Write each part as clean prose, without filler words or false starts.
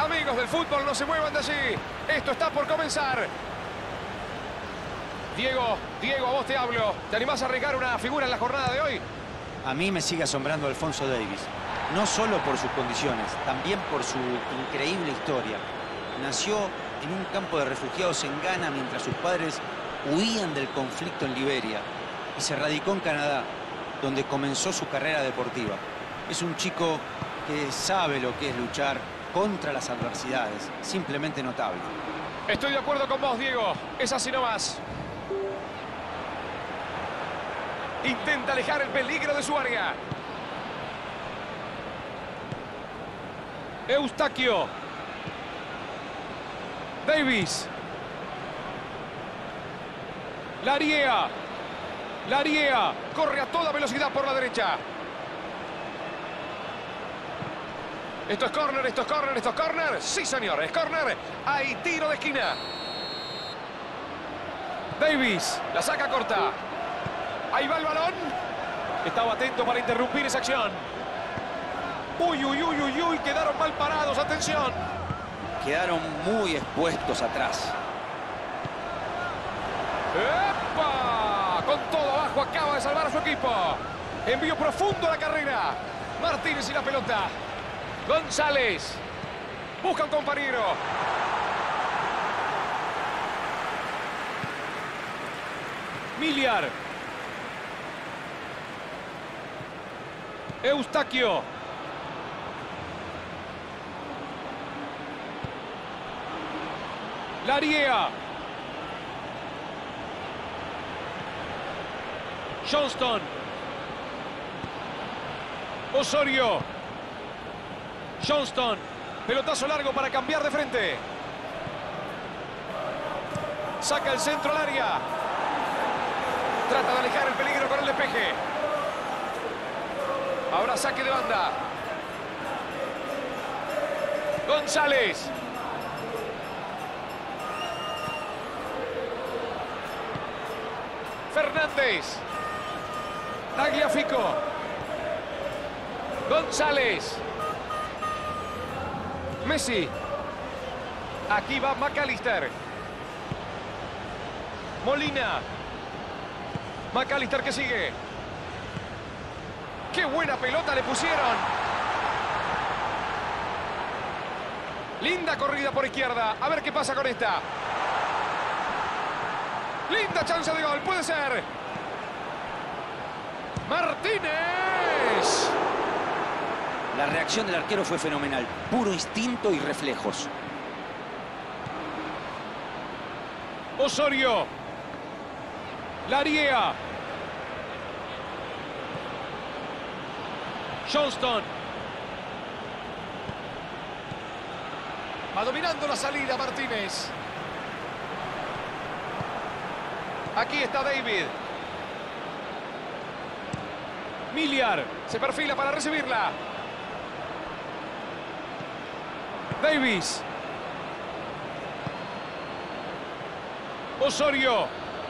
Amigos del fútbol, no se muevan de allí. Esto está por comenzar. Diego, a vos te hablo. ¿Te animás a arriesgar una figura en la jornada de hoy? A mí me sigue asombrando Alphonso Davies. No solo por sus condiciones, también por su increíble historia. Nació en un campo de refugiados en Ghana mientras sus padres huían del conflicto en Liberia y se radicó en Canadá, donde comenzó su carrera deportiva. Es un chico que sabe lo que es luchar contra las adversidades. Simplemente notable. Estoy de acuerdo con vos, Diego. Es así nomás. Intenta alejar el peligro de su área. Eustaquio. Davies. Lariea. Corre a toda velocidad por la derecha. Esto es córner. Sí, señor, es córner. Hay tiro de esquina. Davies, la saca corta. Ahí va el balón. Estaba atento para interrumpir esa acción. Uy, quedaron mal parados, atención. Quedaron muy expuestos atrás. ¡Epa! Con todo abajo acaba de salvar a su equipo. Envío profundo a la carrera. Martínez y la pelota. González. Busca un compañero. Miliar. Eustaquio. Lariea. Johnston. Osorio. Johnston. Pelotazo largo para cambiar de frente. Saca el centro al área. Trata de alejar el peligro con el despeje. Ahora saque de banda. González. Fernández. Tagliafico. González. Messi. Aquí va McAllister. Molina. McAllister que sigue. ¡Qué buena pelota le pusieron! Linda corrida por izquierda. A ver qué pasa con esta. Linda chance de gol. Puede ser. Martínez. La reacción del arquero fue fenomenal. Puro instinto y reflejos. Osorio. Lariea. Johnston. Va dominando la salida Martínez. Aquí está David. Miliar. Se perfila para recibirla. Davies. Osorio.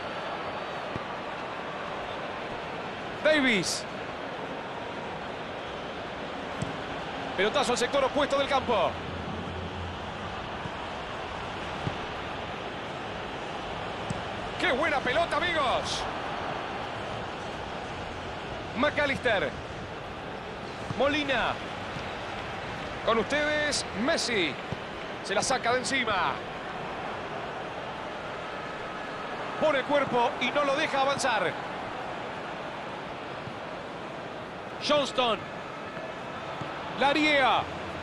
Davies. Pelotazo al sector opuesto del campo. ¡Qué buena pelota, amigos! McAllister. Molina. Con ustedes, Messi. Se la saca de encima. Pone el cuerpo y no lo deja avanzar. Johnston. Lariea.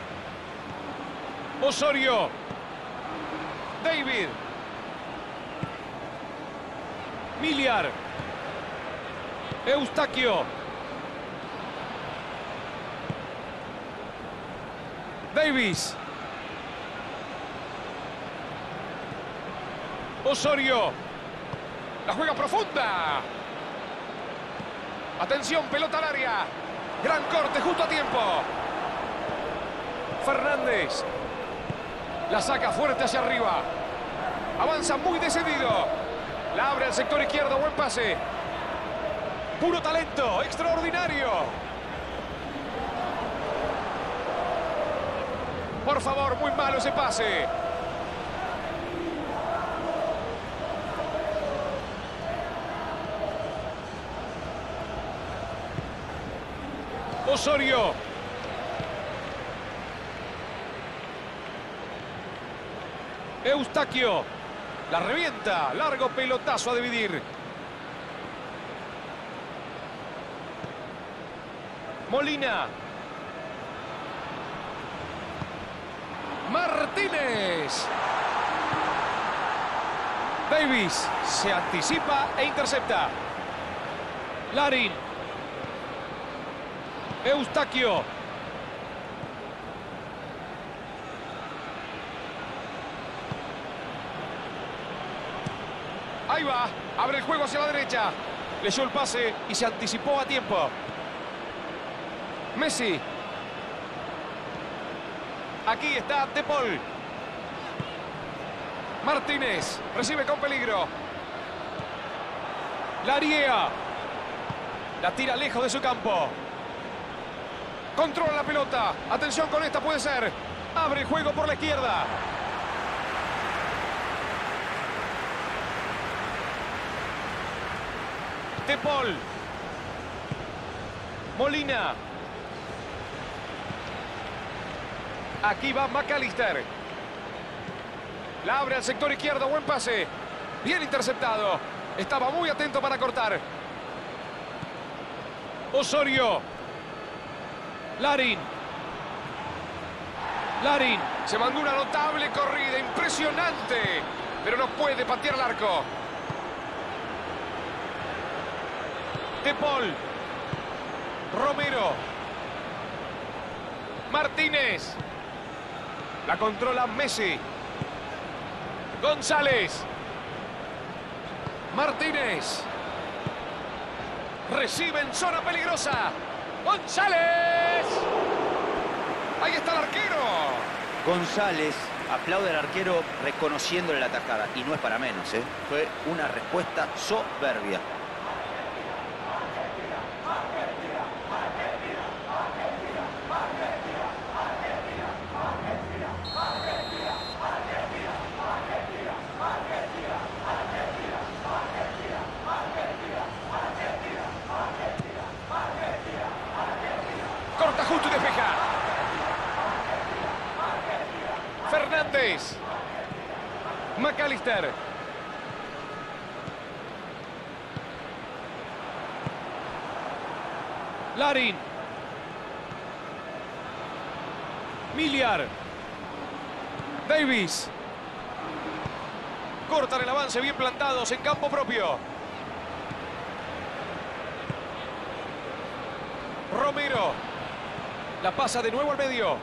Osorio. David. Miliar. Eustaquio. Davies. Osorio. La juega profunda. Atención, pelota al área. Gran corte justo a tiempo. Fernández. La saca fuerte hacia arriba. Avanza muy decidido. La abre al sector izquierdo. Buen pase. Puro talento. Extraordinario. Por favor, muy malo ese pase. Osorio. Eustaquio. La revienta. Largo pelotazo a dividir. Molina. Martínez. Davis se anticipa e intercepta. Larin. Eustaquio. Ahí va. Abre el juego hacia la derecha. Leyó el pase y se anticipó a tiempo. Messi. Aquí está De Paul. Martínez. Recibe con peligro. Lariea. La tira lejos de su campo. Controla la pelota. Atención con esta, puede ser. Abre el juego por la izquierda. De Paul. Molina. Aquí va McAllister. La abre al sector izquierdo. Buen pase. Bien interceptado. Estaba muy atento para cortar. Osorio. Larin. Larin. Se mandó una notable corrida. Impresionante. Pero no puede patear el arco. De Paul. Romero. Martínez. La controla Messi. González. Martínez. Recibe en zona peligrosa. ¡González! Ahí está el arquero. González aplaude al arquero reconociéndole la tajada. Y no es para menos, ¿eh? Fue una respuesta soberbia. Corta justo y despeja. Fernández. McAllister. Larin. Miliar. Davis. Cortan el avance, bien plantados en campo propio. Romero. La pasa de nuevo al medio.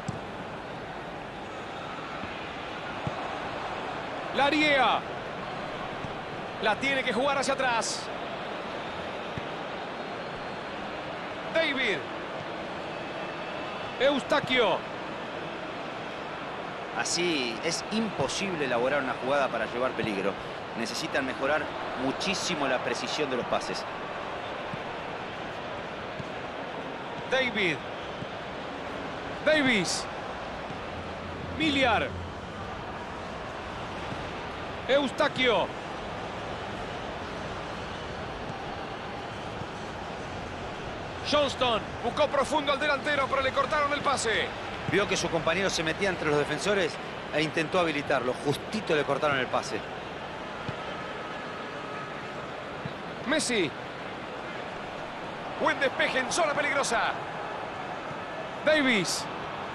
Lariea. La tiene que jugar hacia atrás. David. Eustaquio. Así es imposible elaborar una jugada para llevar peligro. Necesitan mejorar muchísimo la precisión de los pases. David. Davis. Miliar. Eustaquio. Johnston buscó profundo al delantero, pero le cortaron el pase. Vio que su compañero se metía entre los defensores e intentó habilitarlo. Justito le cortaron el pase. Messi. Buen despeje en zona peligrosa. Davis.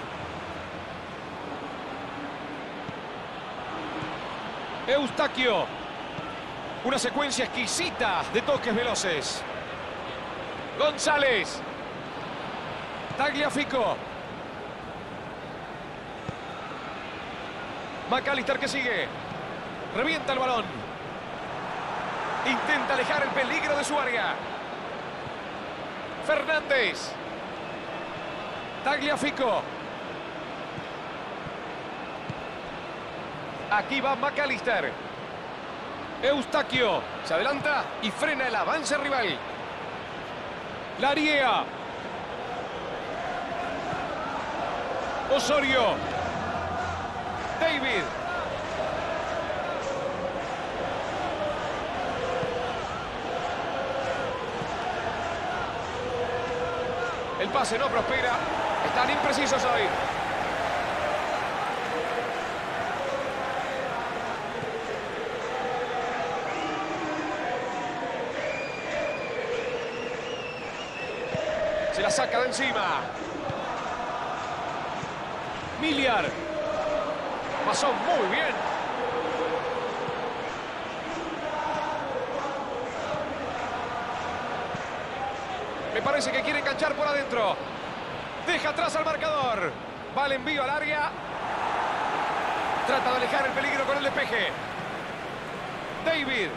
Eustaquio. Una secuencia exquisita de toques veloces. González. Tagliafico. McAllister que sigue. Revienta el balón. Intenta alejar el peligro de su área. Fernández. Tagliafico. Aquí va McAllister. Eustaquio. Se adelanta y frena el avance rival. Lariea. Osorio. David. El pase no prospera. Están imprecisos hoy. Se la saca de encima. Miliar. Pasó muy bien. Me parece que quiere enganchar por adentro. Deja atrás al marcador. Va el envío al área. Trata de alejar el peligro con el despeje. David.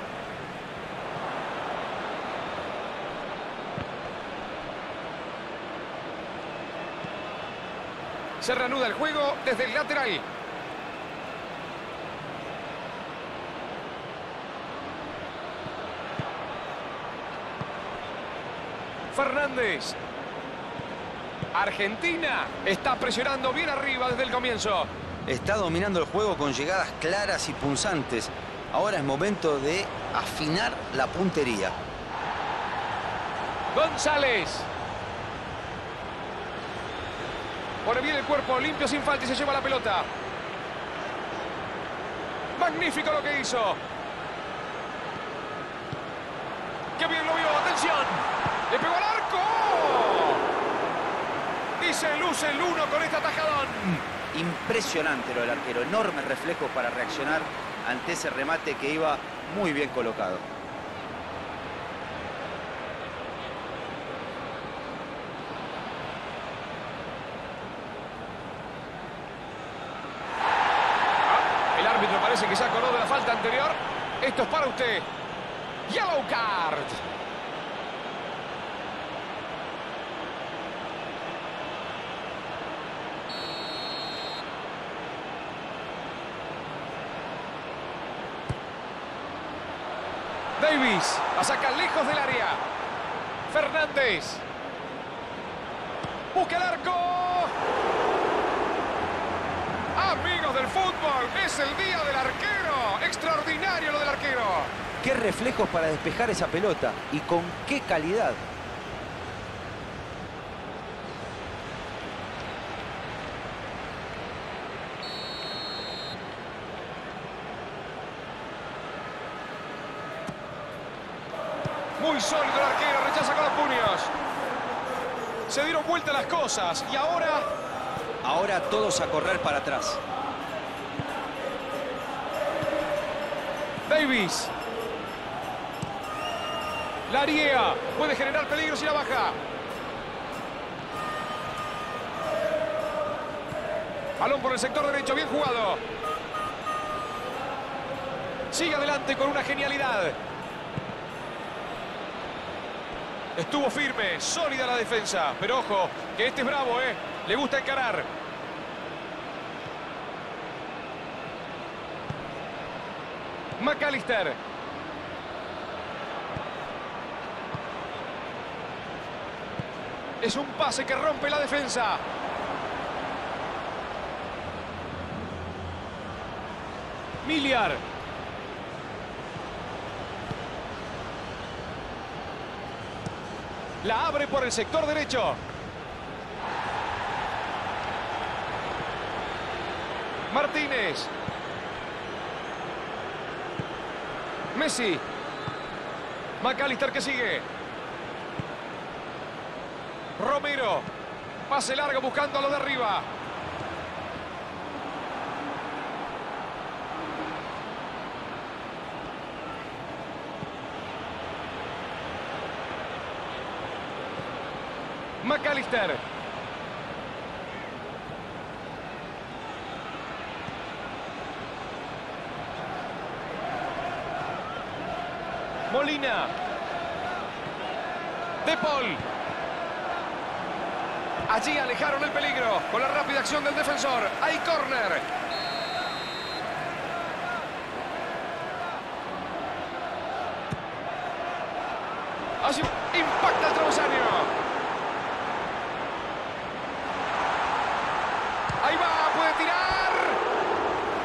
Se reanuda el juego desde el lateral. Fernández. Argentina está presionando bien arriba desde el comienzo. Está dominando el juego con llegadas claras y punzantes. Ahora es momento de afinar la puntería. González. Pone bien el cuerpo, limpio sin falta y se lleva la pelota. Magnífico lo que hizo. ¡Qué bien lo vio! ¡Atención! ¡Le pegó al arco! Y se luce el 1 con este atajadón. Impresionante lo del arquero. Enormes reflejos para reaccionar ante ese remate que iba muy bien colocado. El árbitro parece que se acordó de la falta anterior. Esto es para usted. Yellow card. Davis la saca lejos del área. Fernández. Busca el arco. Amigos del fútbol, es el día del arquero. Extraordinario lo del arquero. Qué reflejos para despejar esa pelota y con qué calidad. Muy sólido el arquero, rechaza con los puños. Se dieron vuelta las cosas y ahora... Ahora todos a correr para atrás. Davis. Lariea puede generar peligro si la baja. Balón por el sector derecho, bien jugado. Sigue adelante con una genialidad. Estuvo firme, sólida la defensa. Pero ojo, que este es bravo, ¿eh? Le gusta encarar. McAllister. Es un pase que rompe la defensa. Miliar. La abre por el sector derecho. Martínez. Messi. McAllister que sigue. Romero. Pase largo buscando a lo de arriba. McAllister. Molina. De Paul. Allí alejaron el peligro con la rápida acción del defensor. Hay córner. Allí impacta el travesaño. Ahí va, puede tirar.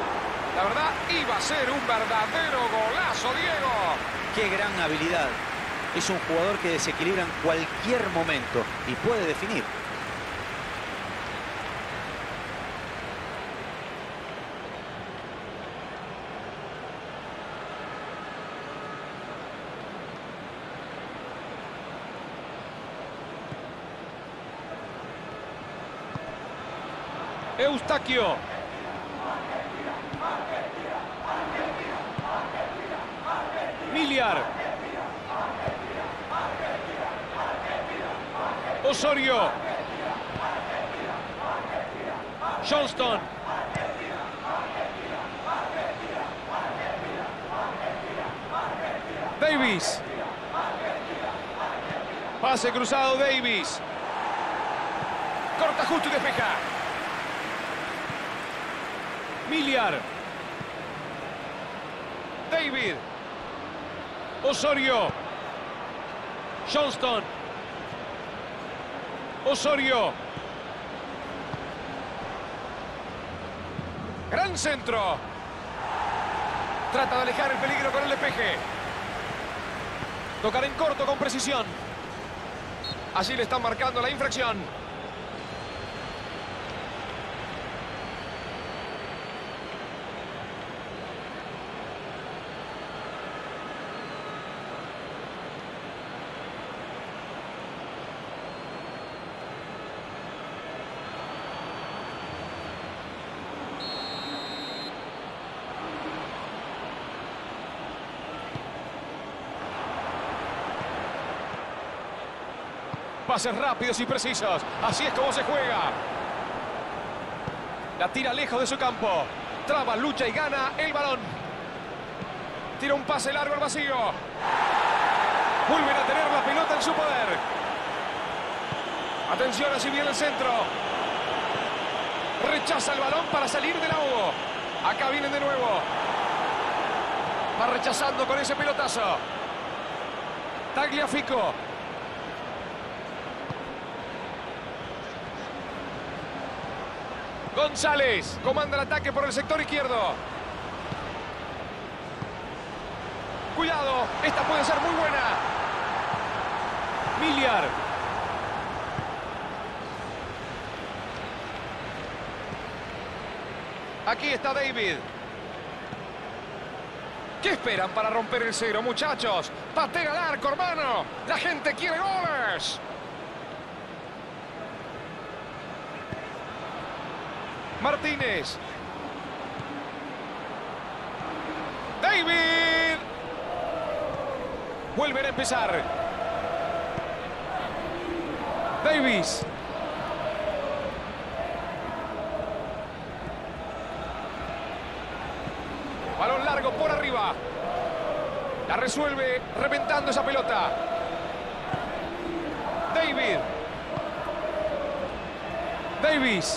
La verdad, iba a ser un verdadero golazo, Diego. Qué gran habilidad. Es un jugador que desequilibra en cualquier momento y puede definir. Eustaquio. Miliar. Osorio. Johnston. Davis. Pase cruzado Davis. Corta justo y despeja. Miliar. David. Osorio. Johnston. Osorio. Gran centro. Trata de alejar el peligro con el despeje. Tocar en corto con precisión. Así le están marcando la infracción. Pases rápidos y precisos. Así es como se juega. La tira lejos de su campo. Traba, lucha y gana el balón. Tira un pase largo al vacío. Vuelven a tener la pelota en su poder. Atención, así viene el centro. Rechaza el balón para salir del ahogo. Acá vienen de nuevo. Va rechazando con ese pelotazo. Tagliafico. González comanda el ataque por el sector izquierdo. Cuidado, esta puede ser muy buena. Miliar. Aquí está David. ¿Qué esperan para romper el cero, muchachos? Patea al arco, hermano. La gente quiere goles. Martínez. David. Vuelven a empezar. Davis. Balón largo por arriba. La resuelve reventando esa pelota. David. Davis.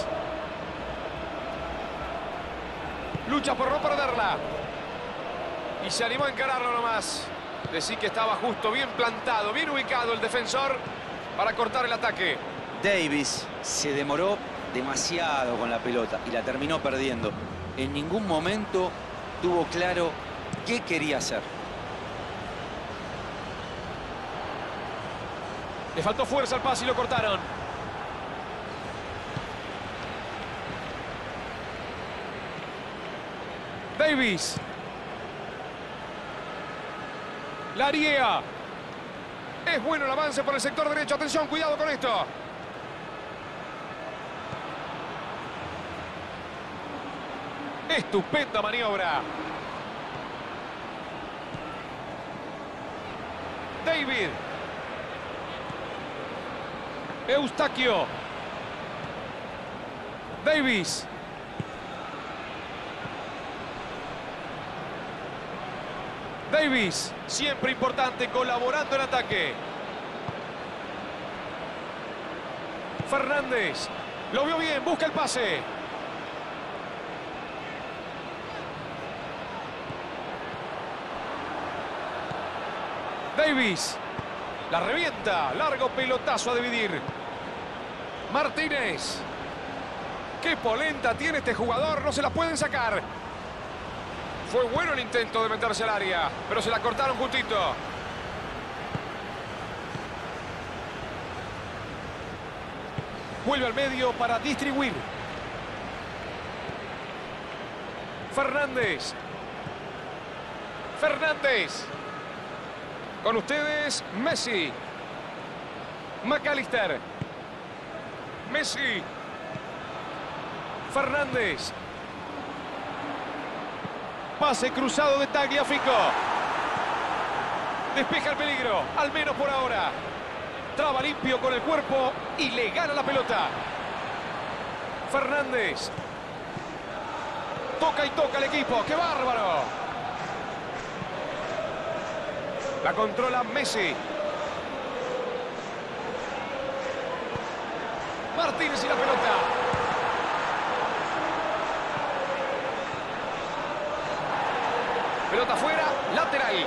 Lucha por no perderla. Y se animó a encararlo nomás. Decí que estaba justo, bien plantado, bien ubicado el defensor para cortar el ataque. Davis se demoró demasiado con la pelota y la terminó perdiendo. En ningún momento tuvo claro qué quería hacer. Le faltó fuerza al pase y lo cortaron. Davis. Lariea. Es bueno el avance por el sector derecho. Atención, cuidado con esto. Estupenda maniobra. David. Eustaquio. Davis. Davis, siempre importante, colaborando en ataque. Fernández, lo vio bien, busca el pase. Davis, la revienta, largo pelotazo a dividir. Martínez. Qué polenta tiene este jugador, no se la pueden sacar. Fue bueno el intento de meterse al área, pero se la cortaron justito. Vuelve al medio para distribuir. Fernández. Fernández. Con ustedes, Messi. McAllister. Messi. Fernández. Pase cruzado de Tagliafico. Despeja el peligro, al menos por ahora. Traba limpio con el cuerpo y le gana la pelota. Fernández. Toca y toca el equipo. ¡Qué bárbaro! La controla Messi. Martínez y la pelota. Pelota fuera, lateral.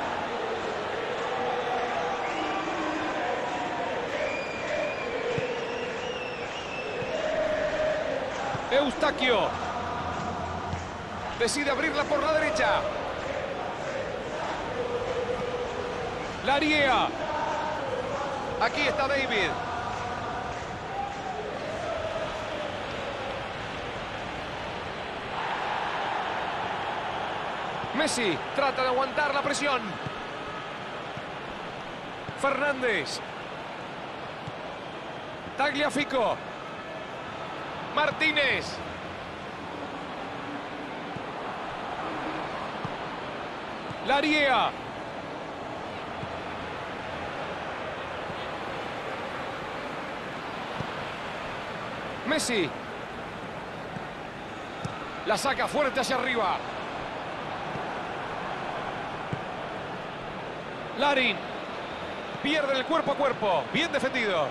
Eustaquio. Decide abrirla por la derecha. Lariea. Aquí está David. Messi trata de aguantar la presión. Fernández. Tagliafico. Martínez. Lariea. Messi. La saca fuerte hacia arriba. Larin. Pierde el cuerpo a cuerpo. Bien defendido.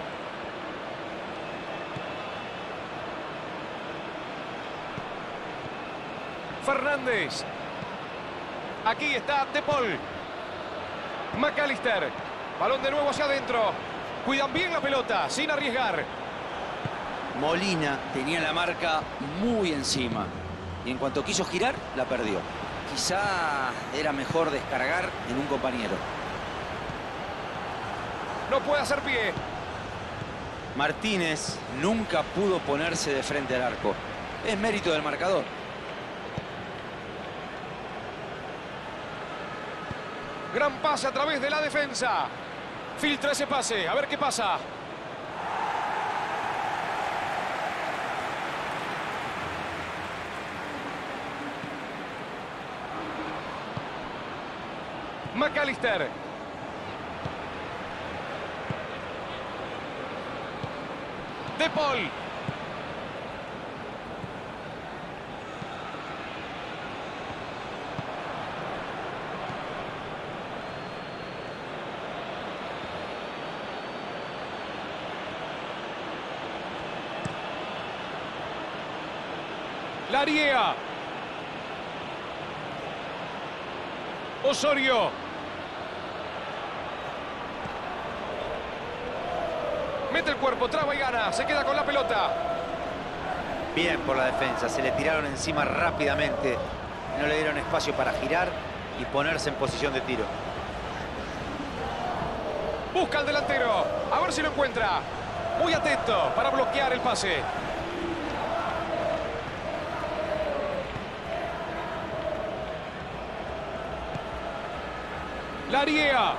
Fernández. Aquí está De Paul. McAllister. Balón de nuevo hacia adentro. Cuidan bien la pelota, sin arriesgar. Molina tenía la marca muy encima. Y en cuanto quiso girar, la perdió. Quizá era mejor descargar en un compañero. No puede hacer pie. Martínez nunca pudo ponerse de frente al arco. Es mérito del marcador. Gran pase a través de la defensa. Filtra ese pase, a ver qué pasa. McAllister. De Paul. Lariea. Osorio. Mete el cuerpo, traba y gana. Se queda con la pelota. Bien por la defensa. Se le tiraron encima rápidamente. No le dieron espacio para girar y ponerse en posición de tiro. Busca al delantero. A ver si lo encuentra. Muy atento para bloquear el pase. Lariea.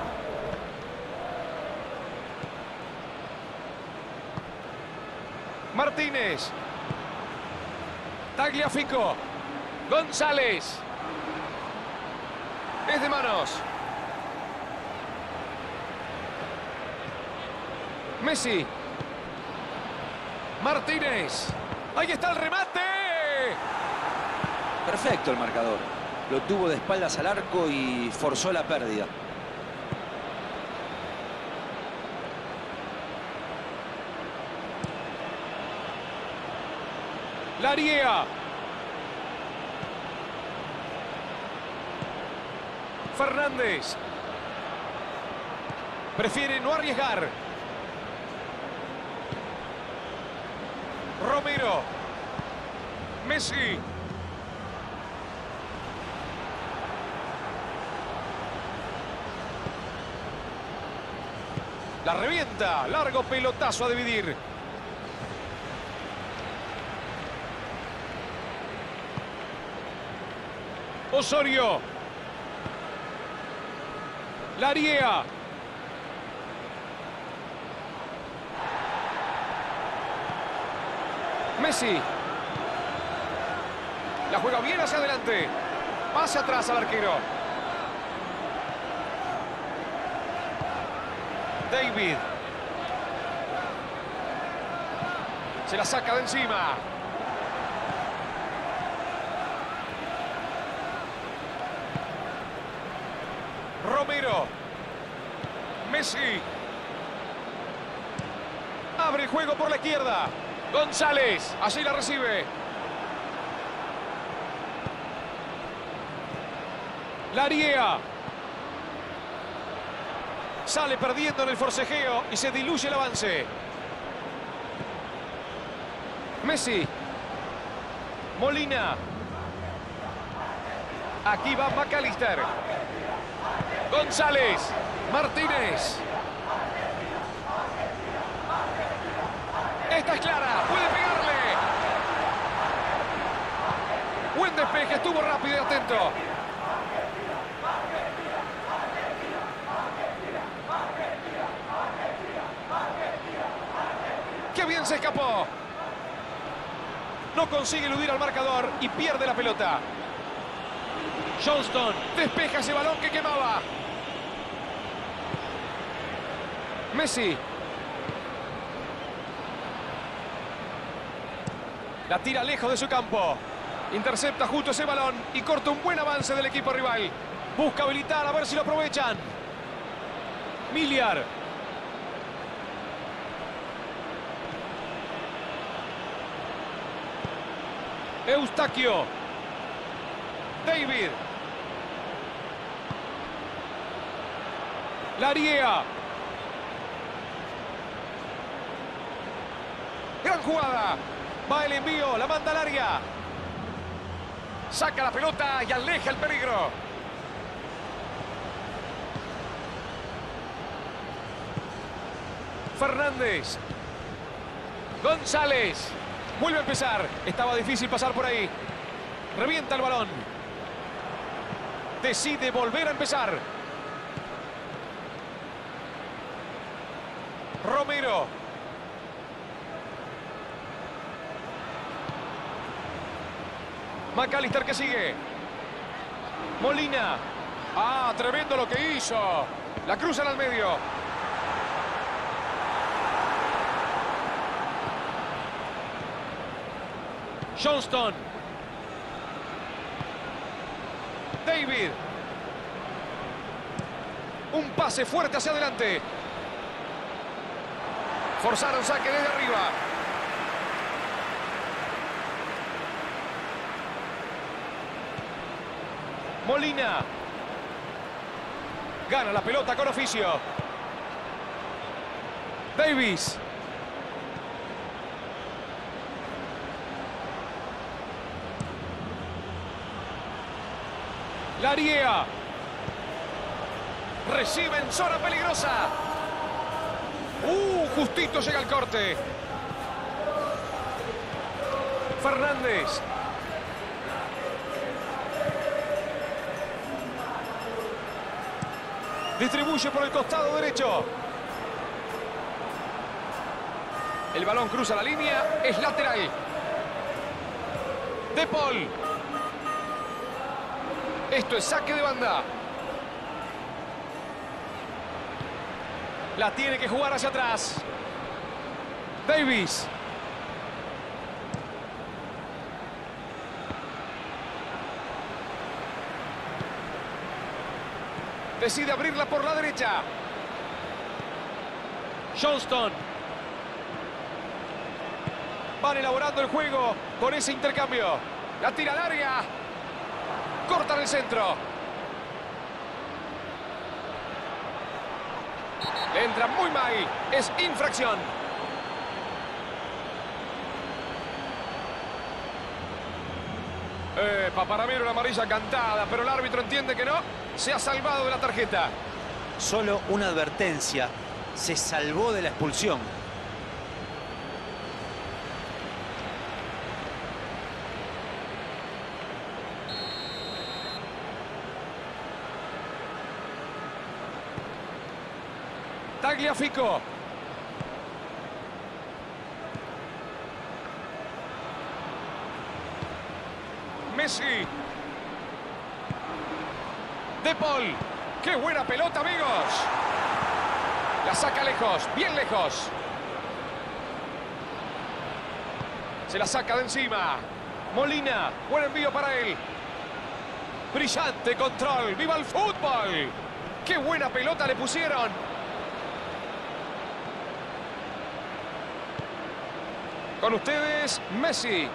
Martínez. Tagliafico. González. Es de manos. Messi. Martínez. Ahí está el remate. Perfecto el marcador. Lo tuvo de espaldas al arco y forzó la pérdida. Lariea. Fernández. Prefiere no arriesgar. Romero. Messi. La revienta. Largo pelotazo a dividir. Osorio. Lariea. Messi. La juega bien hacia adelante. Pase atrás al arquero. David. Se la saca de encima. Romero. Messi. Abre el juego por la izquierda. González. Así la recibe. Lariea. Sale perdiendo en el forcejeo y se diluye el avance. Messi. Molina. Aquí va McAllister. González. Martínez. Esta es clara. Puede pegarle. Buen despeje. Estuvo rápido y atento. ¡Qué bien se escapó! No consigue eludir al marcador y pierde la pelota. Johnston despeja ese balón que quemaba. Messi. La tira lejos de su campo. Intercepta justo ese balón y corta un buen avance del equipo rival. Busca habilitar a ver si lo aprovechan. Miliar. Eustaquio. David. Lariea. Gran jugada. Va el envío, la manda al área. Saca la pelota y aleja el peligro. Fernández. González. Vuelve a empezar. Estaba difícil pasar por ahí. Revienta el balón. Decide volver a empezar. Romero. McAllister que sigue. Molina. Ah, tremendo lo que hizo. La cruzan al medio. Johnston. David. Un pase fuerte hacia adelante. Forzaron saque desde arriba. Molina. Gana la pelota con oficio. Davis. Lariea. Recibe en zona peligrosa. Justito llega el corte. Fernández. Distribuye por el costado derecho. El balón cruza la línea. Es lateral. De Paul. Esto es saque de banda. La tiene que jugar hacia atrás. Davis. Decide abrirla por la derecha. Johnston. Van elaborando el juego con ese intercambio. La tira al área. Cortan el centro. Le entra muy mal. Es infracción. Para mí era una amarilla cantada, pero el árbitro entiende que no. Se ha salvado de la tarjeta. Solo una advertencia. se salvó de la expulsión. Tagliafico. Messi. De Paul. ¡Qué buena pelota, amigos! La saca lejos, bien lejos. Se la saca de encima. Molina, buen envío para él. Brillante control, ¡viva el fútbol! ¡Qué buena pelota le pusieron! Con ustedes, Messi.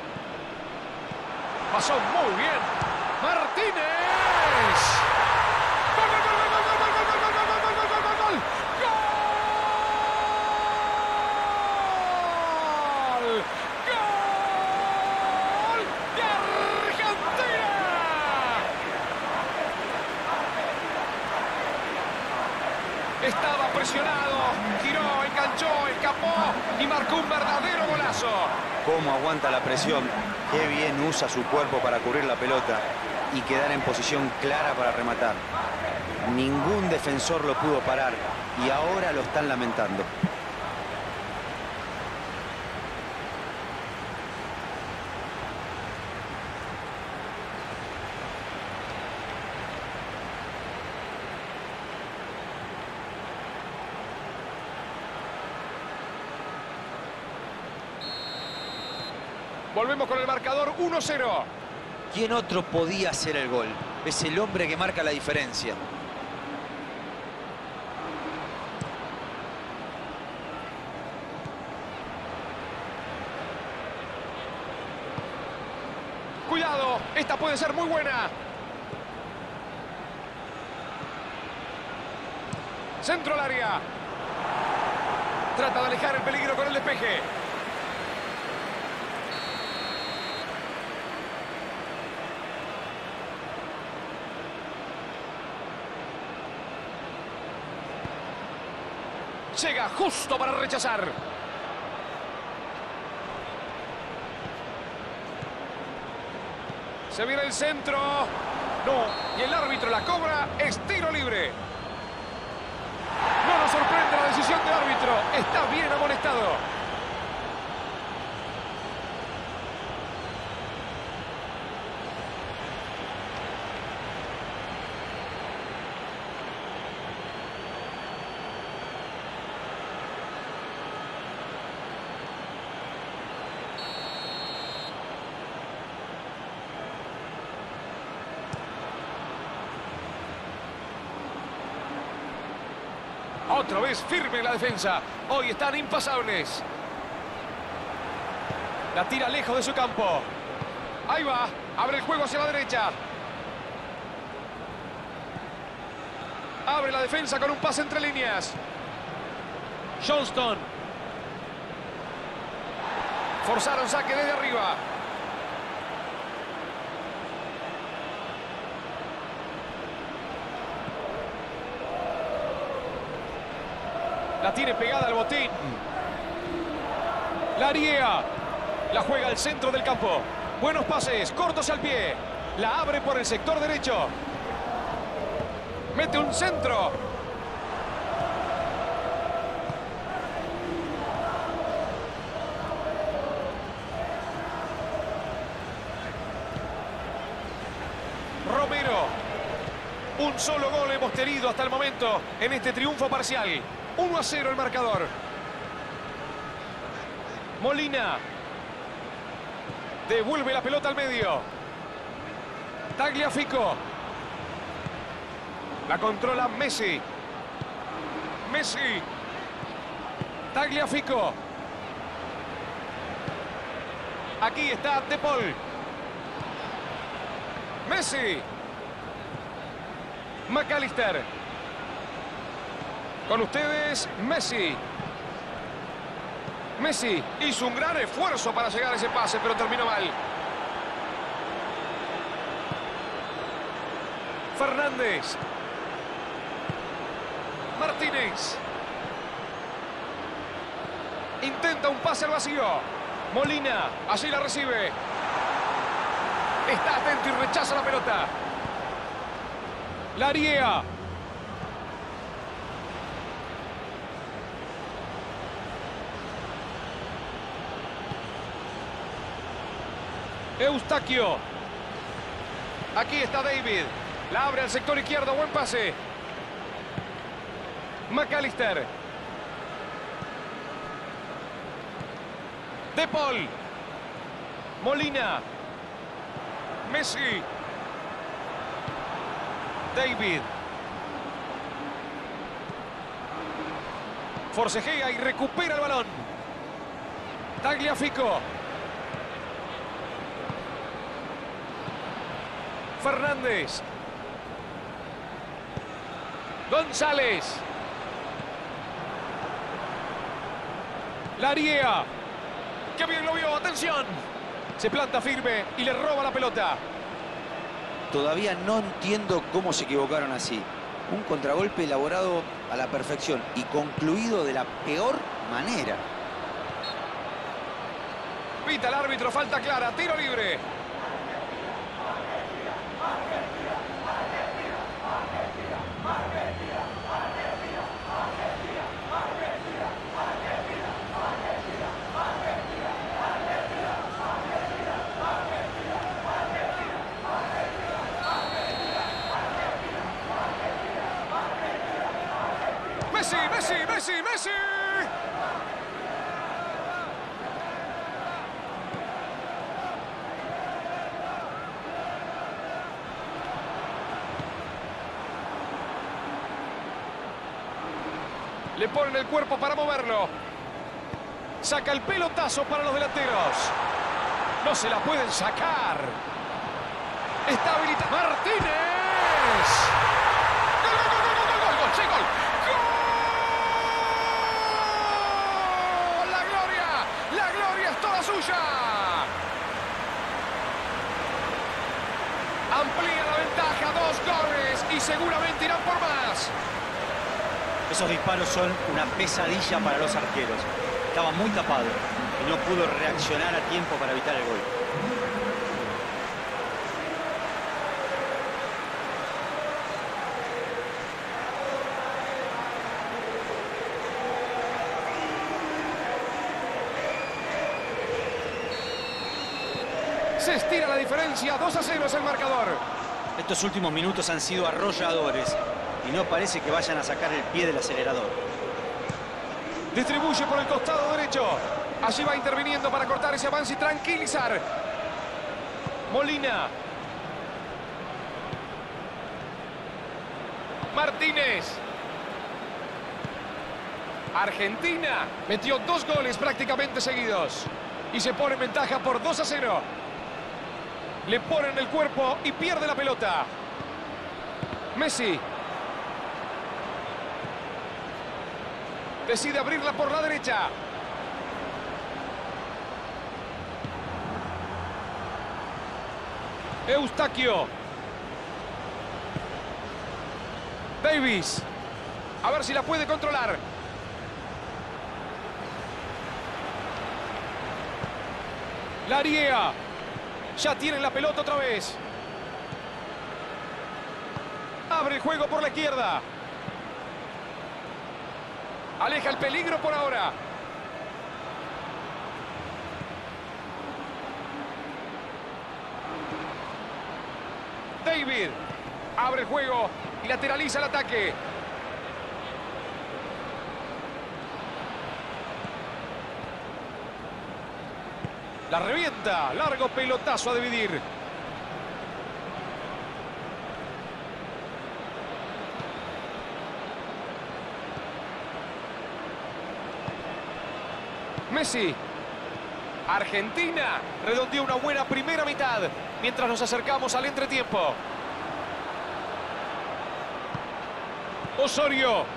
Pasó muy bien. ¡Martínez! ¡Gol, gol, gol, gol, gol, gol, gol, gol, gol, gol, gol, gol, gol! ¡Gol! ¡Gol de Argentina! Estaba presionado, giró, enganchó, escapó y marcó un verdadero golazo. Cómo aguanta la presión, qué bien usa su cuerpo para cubrir la pelota y quedar en posición clara para rematar. Ningún defensor lo pudo parar y ahora lo están lamentando. Volvemos con el marcador 1-0. ¿Quién otro podía hacer el gol? Es el hombre que marca la diferencia. Cuidado, esta puede ser muy buena. Centro al área. Trata de alejar el peligro con el despeje. Llega justo para rechazar. Se viene el centro. No, y el árbitro la cobra. Es tiro libre. No nos sorprende la decisión del árbitro. Está bien amonestado. Otra vez firme la defensa. Hoy están impasables. La tira lejos de su campo. Ahí va. Abre el juego hacia la derecha. Abre la defensa con un pase entre líneas. Johnston. Forzaron saque desde arriba. La tiene pegada al botín. La riega. La juega al centro del campo. Buenos pases, cortos al pie. La abre por el sector derecho. Mete un centro. Romero. Un solo gol hemos tenido hasta el momento en este triunfo parcial. 1-0 el marcador. Molina. Devuelve la pelota al medio. Tagliafico. La controla Messi. Messi. Tagliafico. Aquí está De Paul. Messi. McAllister. Con ustedes, Messi. Messi hizo un gran esfuerzo para llegar a ese pase, pero terminó mal. Fernández. Martínez. Intenta un pase al vacío. Molina, allí la recibe. Está atento y rechaza la pelota. Lariea. Eustaquio. Aquí está David. La abre al sector izquierdo. Buen pase. McAllister. De Paul. Molina. Messi. David. Forcejea y recupera el balón. Tagliafico. Fernández. González. Lariea. ¡Qué bien lo vio! ¡Atención! Se planta firme y le roba la pelota. Todavía no entiendo cómo se equivocaron así. Un contragolpe elaborado a la perfección y concluido de la peor manera. Pita el árbitro, falta clara, tiro libre. Messi, Messi, Messi, Messi. Le ponen el cuerpo para moverlo. Saca el pelotazo para los delanteros. No se la pueden sacar. Está habilitado. ¡Martínez! ¡Gol, gol, gol, gol, gol, gol! ¡Sí, gol! ¡Gol! ¡La gloria es toda suya! Amplía la ventaja, 2 goles y seguramente irán por más. Esos disparos son una pesadilla para los arqueros. Estaba muy tapado y no pudo reaccionar a tiempo para evitar el gol. Se estira la diferencia, 2-0 es el marcador. Estos últimos minutos han sido arrolladores y no parece que vayan a sacar el pie del acelerador. Distribuye por el costado derecho. Allí va interviniendo para cortar ese avance y tranquilizar. Molina. Martínez. Argentina metió 2 goles prácticamente seguidos. Y se pone en ventaja por 2-0. Le ponen el cuerpo y pierde la pelota. Messi. Decide abrirla por la derecha. Eustaquio. Davis. A ver si la puede controlar. Lariea. Ya tienen la pelota otra vez. Abre el juego por la izquierda. Aleja el peligro por ahora. David. Abre el juego y lateraliza el ataque. La revienta. Largo pelotazo a dividir. Messi. Argentina redondeó una buena primera mitad mientras nos acercamos al entretiempo. Osorio.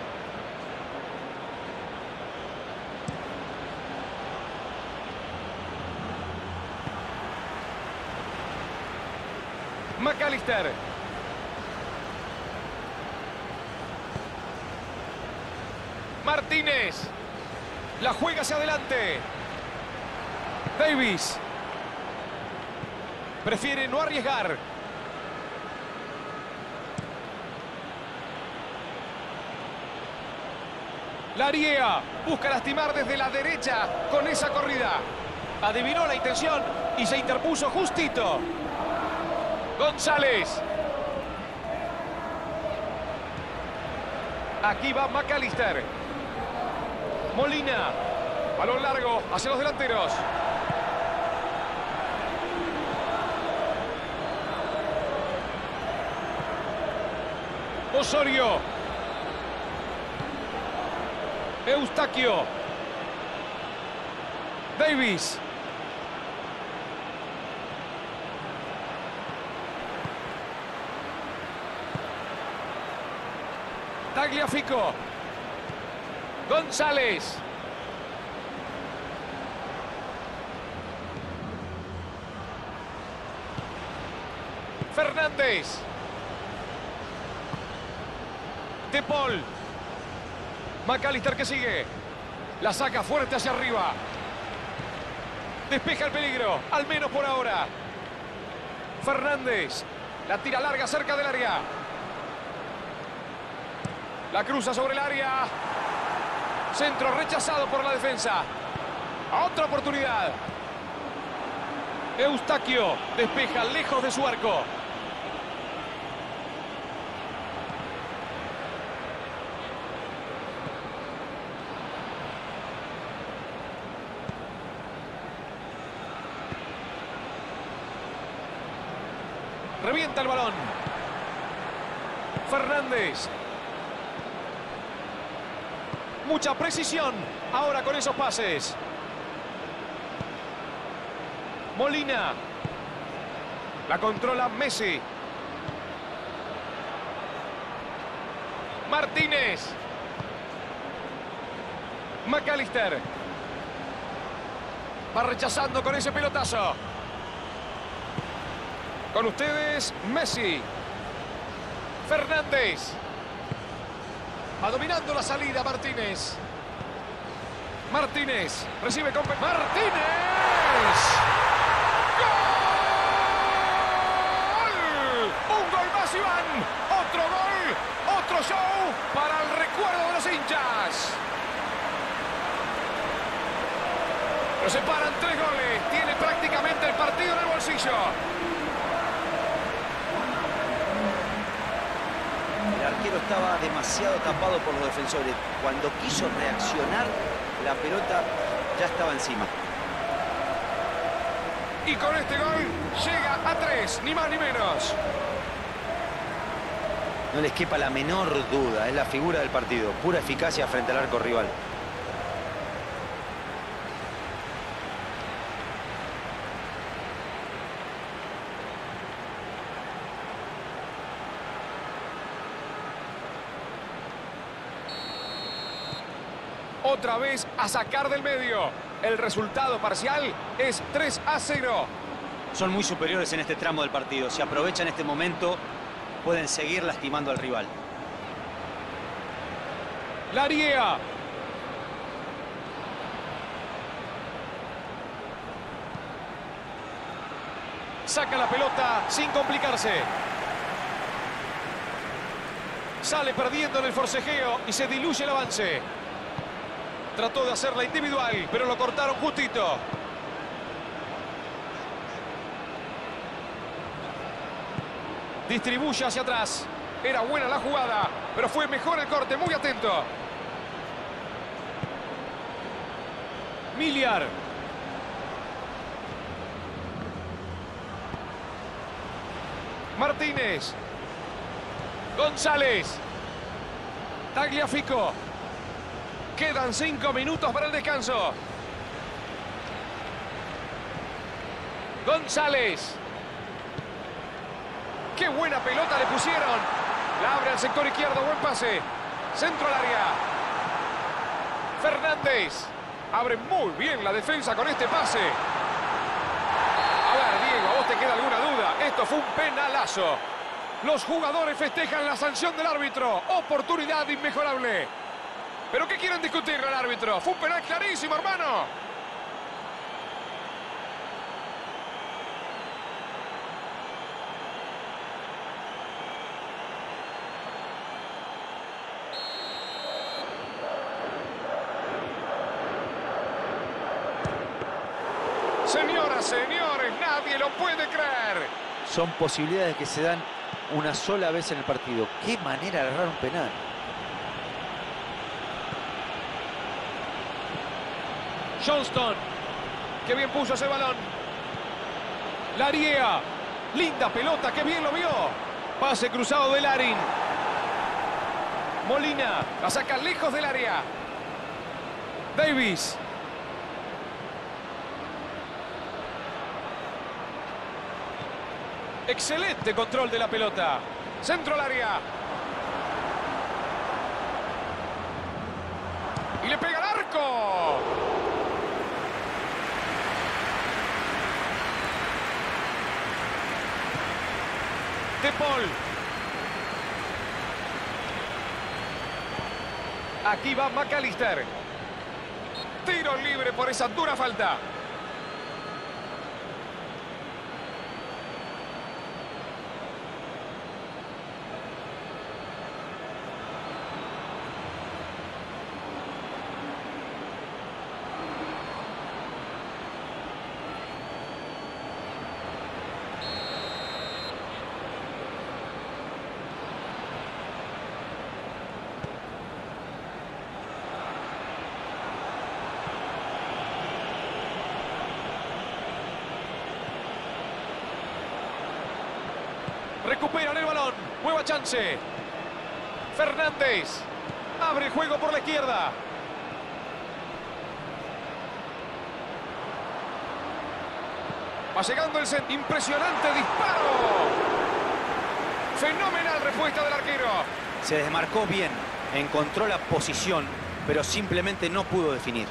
McAllister. Martínez. La juega hacia adelante. Davis. Prefiere no arriesgar. Lariea busca lastimar desde la derecha con esa corrida. Adivinó la intención y se interpuso justito. González. Aquí va McAllister. Molina. Balón largo hacia los delanteros. Osorio. Eustaquio. Davis. Tagliafico. González. Fernández. De Paul. McAllister que sigue. La saca fuerte hacia arriba. Despeja el peligro, al menos por ahora. Fernández. La tira larga cerca del área. La cruza sobre el área. Centro rechazado por la defensa. Otra oportunidad. Eustaquio despeja lejos de su arco. Revienta el balón. Fernández. Mucha precisión ahora con esos pases. Molina. La controla Messi. Martínez. McAllister. Va rechazando con ese pelotazo. Con ustedes, Messi. Fernández. Va dominando la salida Martínez. Martínez. Recibe con... ¡Martínez! ¡Gol! ¡Un gol más, Iván! ¡Otro gol! ¡Otro show para el recuerdo de los hinchas! Lo separan 3 goles. Tiene prácticamente el partido en el bolsillo. El arquero estaba demasiado tapado por los defensores. Cuando quiso reaccionar, la pelota ya estaba encima. Y con este gol llega a 3, ni más ni menos. No les quepa la menor duda, es la figura del partido. Pura eficacia frente al arco rival. Otra vez a sacar del medio. El resultado parcial es 3-0. Son muy superiores en este tramo del partido. Si aprovechan este momento, pueden seguir lastimando al rival. Lariea. Saca la pelota sin complicarse. Sale perdiendo en el forcejeo y se diluye el avance. Trató de hacerla individual, pero lo cortaron justito. Distribuye hacia atrás. Era buena la jugada, pero fue mejor el corte. Muy atento. Miliar. Martínez. González. Tagliafico. Quedan 5 minutos para el descanso. González. ¡Qué buena pelota le pusieron! La abre al sector izquierdo, buen pase. Centro al área. Fernández. Abre muy bien la defensa con este pase. A ver, Diego, ¿a vos te queda alguna duda? Esto fue un penalazo. Los jugadores festejan la sanción del árbitro. Oportunidad inmejorable. ¿Pero qué quieren discutir el árbitro? Fue un penal clarísimo, hermano. Señoras, señores, nadie lo puede creer. Son posibilidades que se dan una sola vez en el partido. Qué manera de agarrar un penal. Johnston. Qué bien puso ese balón. Lariea. Linda pelota, qué bien lo vio. Pase cruzado de Larin. Molina. La saca lejos del área. Davis. Excelente control de la pelota. Centro al área. Y le pega al arco. De Paul. Aquí va McAllister. Tiro libre por esa dura falta. Recuperan el balón. Nueva chance. Fernández. Abre el juego por la izquierda. Va llegando el centro. Impresionante disparo. Fenomenal respuesta del arquero. Se desmarcó bien. Encontró la posición, pero simplemente no pudo definir.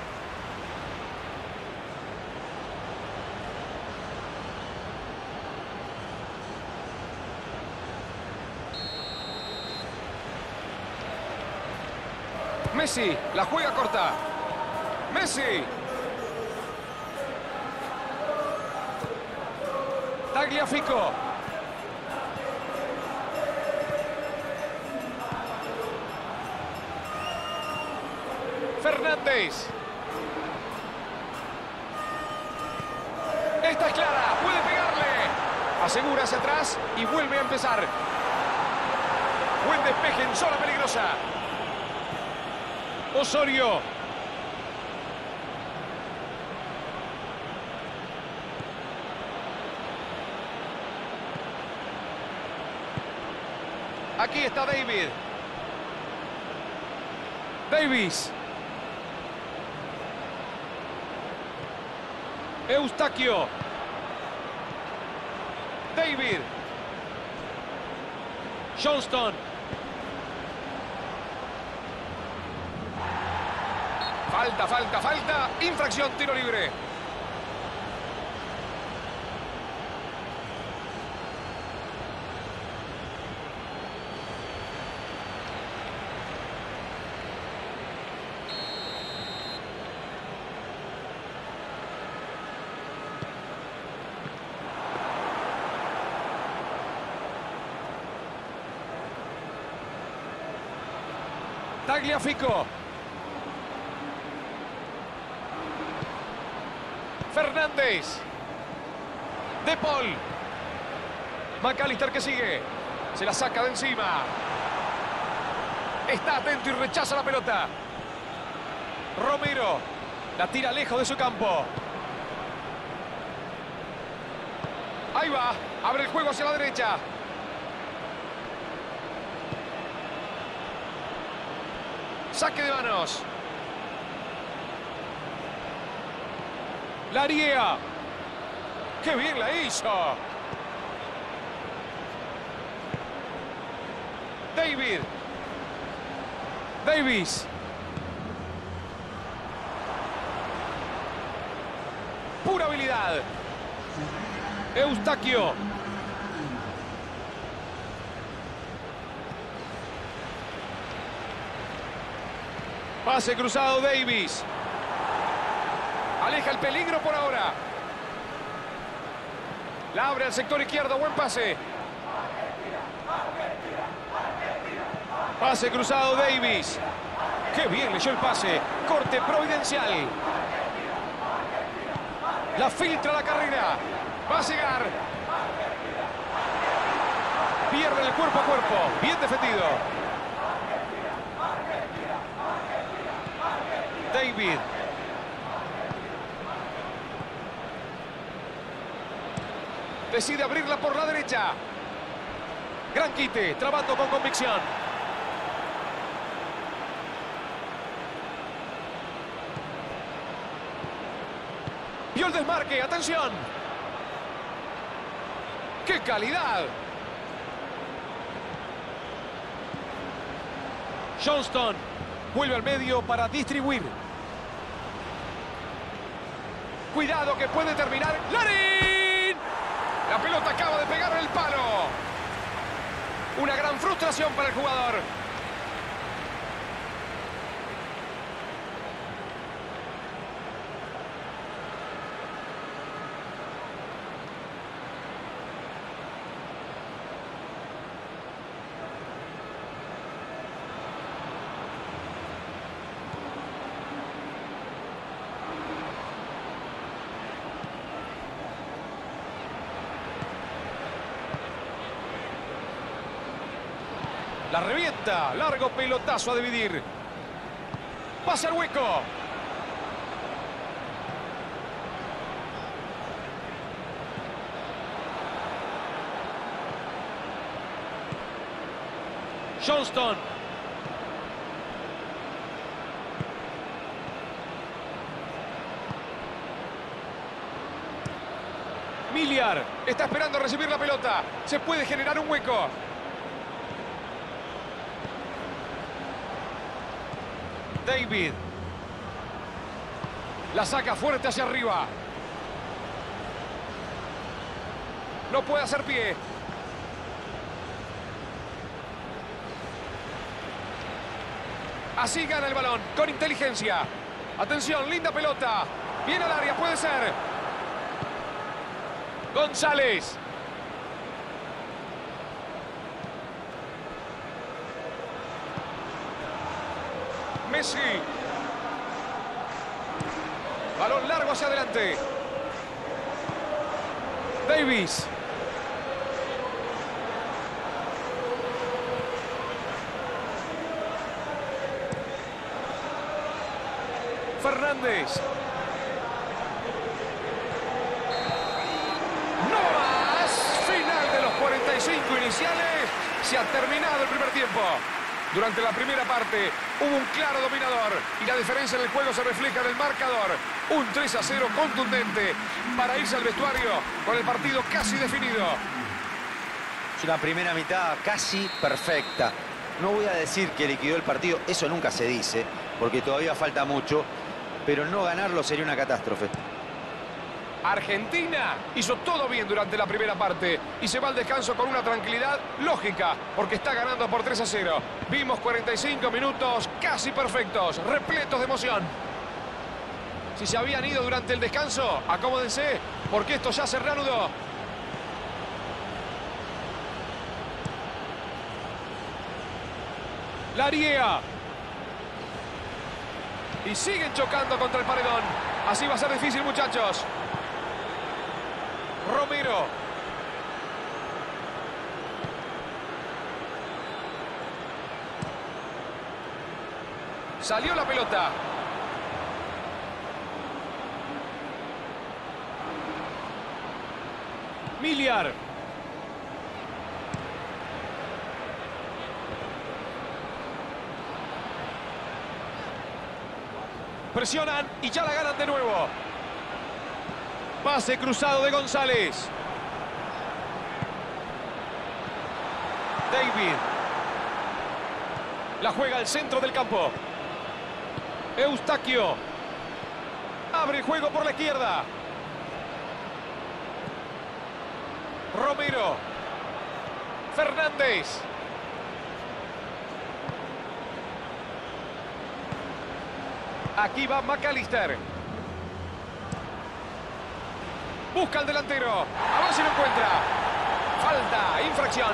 Messi, la juega corta. Messi. Tagliafico. Fernández. Esta es clara, puede pegarle. Asegura hacia atrás y vuelve a empezar. Buen despeje en zona peligrosa. Osorio. Aquí está David. Davis. Eustaquio. David. Johnston. Falta, falta, falta. Infracción, tiro libre. Tagliafico. Fernández. De Paul. McAllister que sigue. Se la saca de encima. Está atento y rechaza la pelota. Romero. La tira lejos de su campo. Ahí va. Abre el juego hacia la derecha. Saque de manos. Lariea. ¡Qué bien la hizo! David. Davis. Pura habilidad. Eustaquio. Pase cruzado Davis. Aleja el peligro por ahora. La abre al sector izquierdo. Buen pase. Pase cruzado Davis. ¡Qué bien leyó el pase! Corte providencial. La filtra la carrera. Va a llegar. Pierde el cuerpo a cuerpo. Bien defendido. David. Decide abrirla por la derecha. Gran quite, trabando con convicción. Vio el desmarque, atención. ¡Qué calidad! Johnston vuelve al medio para distribuir. Cuidado que puede terminar. ¡Larin! La pelota acaba de pegar en el palo. Una gran frustración para el jugador. La revienta. Largo pelotazo a dividir. Pasa el hueco. Johnston. Miliar está esperando recibir la pelota. Se puede generar un hueco. David. La saca fuerte hacia arriba. No puede hacer pie. Así gana el balón, con inteligencia. Atención, linda pelota. Viene al área, puede ser. González. Messi. Balón largo hacia adelante. Davis. Fernández. No más. Final de los 45 iniciales. Se ha terminado el primer tiempo. Durante la primera parte hubo un claro dominador y la diferencia en el juego se refleja en el marcador. Un 3-0 contundente para irse al vestuario con el partido casi definido. Es una primera mitad casi perfecta. No voy a decir que liquidó el partido, eso nunca se dice, porque todavía falta mucho, pero no ganarlo sería una catástrofe. Argentina hizo todo bien durante la primera parte y se va al descanso con una tranquilidad lógica porque está ganando por 3-0. Vimos 45 minutos casi perfectos, repletos de emoción. Si se habían ido durante el descanso, acomódense porque esto ya se reanudó. Lariea. Y siguen chocando contra el paredón. Así va a ser difícil, muchachos. Romero. Salió la pelota. Miliar. Presionan y ya la ganan de nuevo. Pase cruzado de González. David. La juega al centro del campo. Eustaquio. Abre el juego por la izquierda. Romero. Fernández. Aquí va McAllister. Busca al delantero. A ver si lo encuentra. Falta, infracción.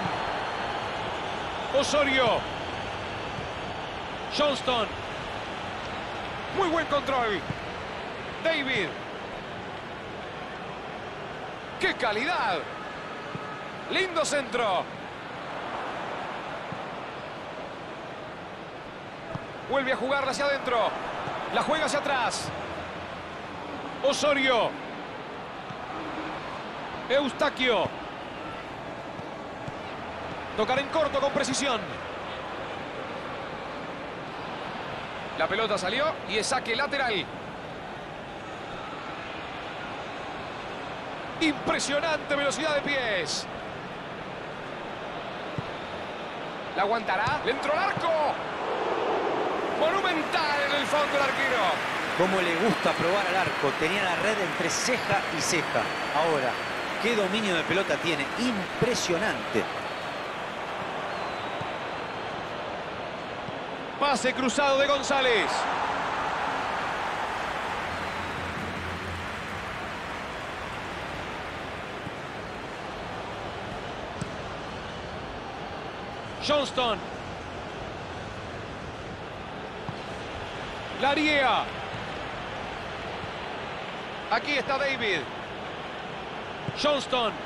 Osorio. Johnston. Muy buen control. David. ¡Qué calidad! Lindo centro. Vuelve a jugarla hacia adentro. La juega hacia atrás. Osorio. Eustaquio. Tocar en corto con precisión. La pelota salió y es saque lateral. Impresionante velocidad de pies. ¿La aguantará? ¡Le entró al arco! Monumental en el fondo el arquero. Cómo le gusta probar al arco. Tenía la red entre ceja y ceja. Ahora, qué dominio de pelota tiene. Impresionante. Pase cruzado de González. Johnston. Lariea. Aquí está David. Johnston.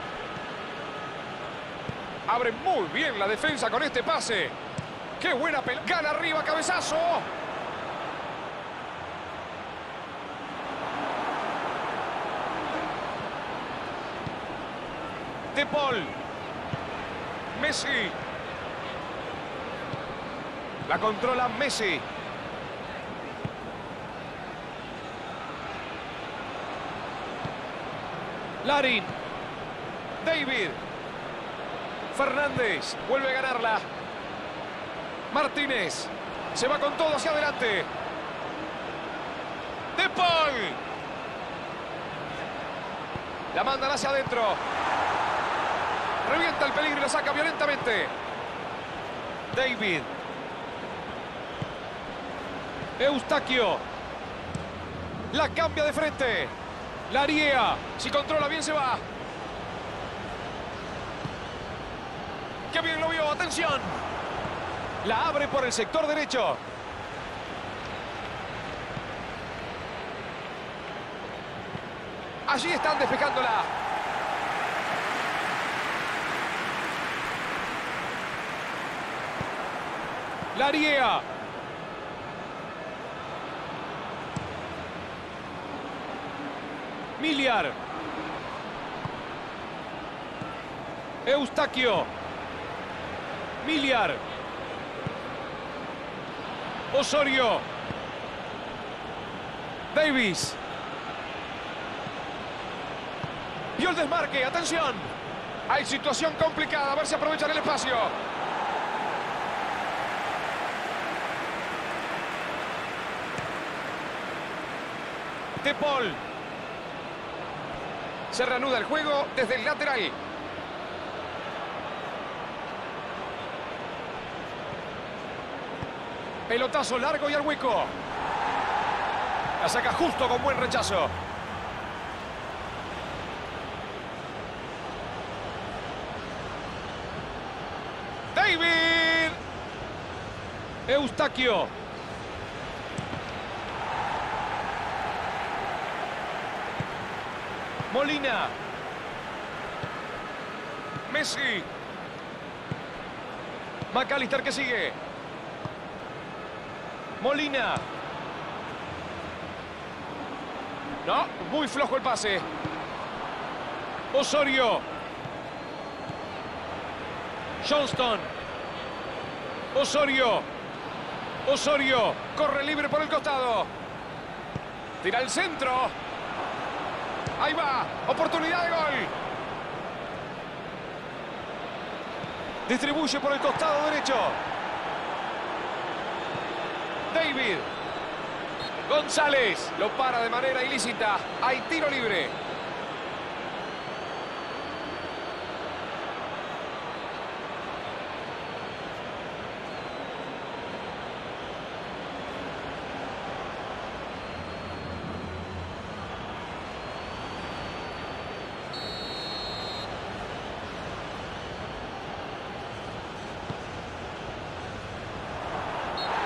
Abre muy bien la defensa con este pase. ¡Qué buena pelota! ¡Gana arriba, cabezazo! De Paul. Messi. La controla Messi. Larin. David. Fernández. Vuelve a ganarla. Martínez. Se va con todo hacia adelante. De Paul. La mandan hacia adentro. Revienta el peligro y la saca violentamente. David. Eustaquio. La cambia de frente. Lariea. Si controla bien se va. ¡Qué bien lo vio! ¡Atención! La abre por el sector derecho. Allí están despejándola. Lariea. Miliar. Eustaquio. Miliar. Osorio. Davis. Vio el desmarque, atención. Hay situación complicada, a ver si aprovechan el espacio. De Paul. Se reanuda el juego desde el lateral. Pelotazo largo y al hueco. La saca justo con buen rechazo. David. Eustaquio. Molina. Messi. McAllister que sigue. Molina. No, muy flojo el pase. Osorio. Johnston. Osorio. Osorio. Corre libre por el costado. Tira el centro. Ahí va. Oportunidad de gol. Distribuye por el costado derecho. David. González. Lo para de manera ilícita. Hay tiro libre.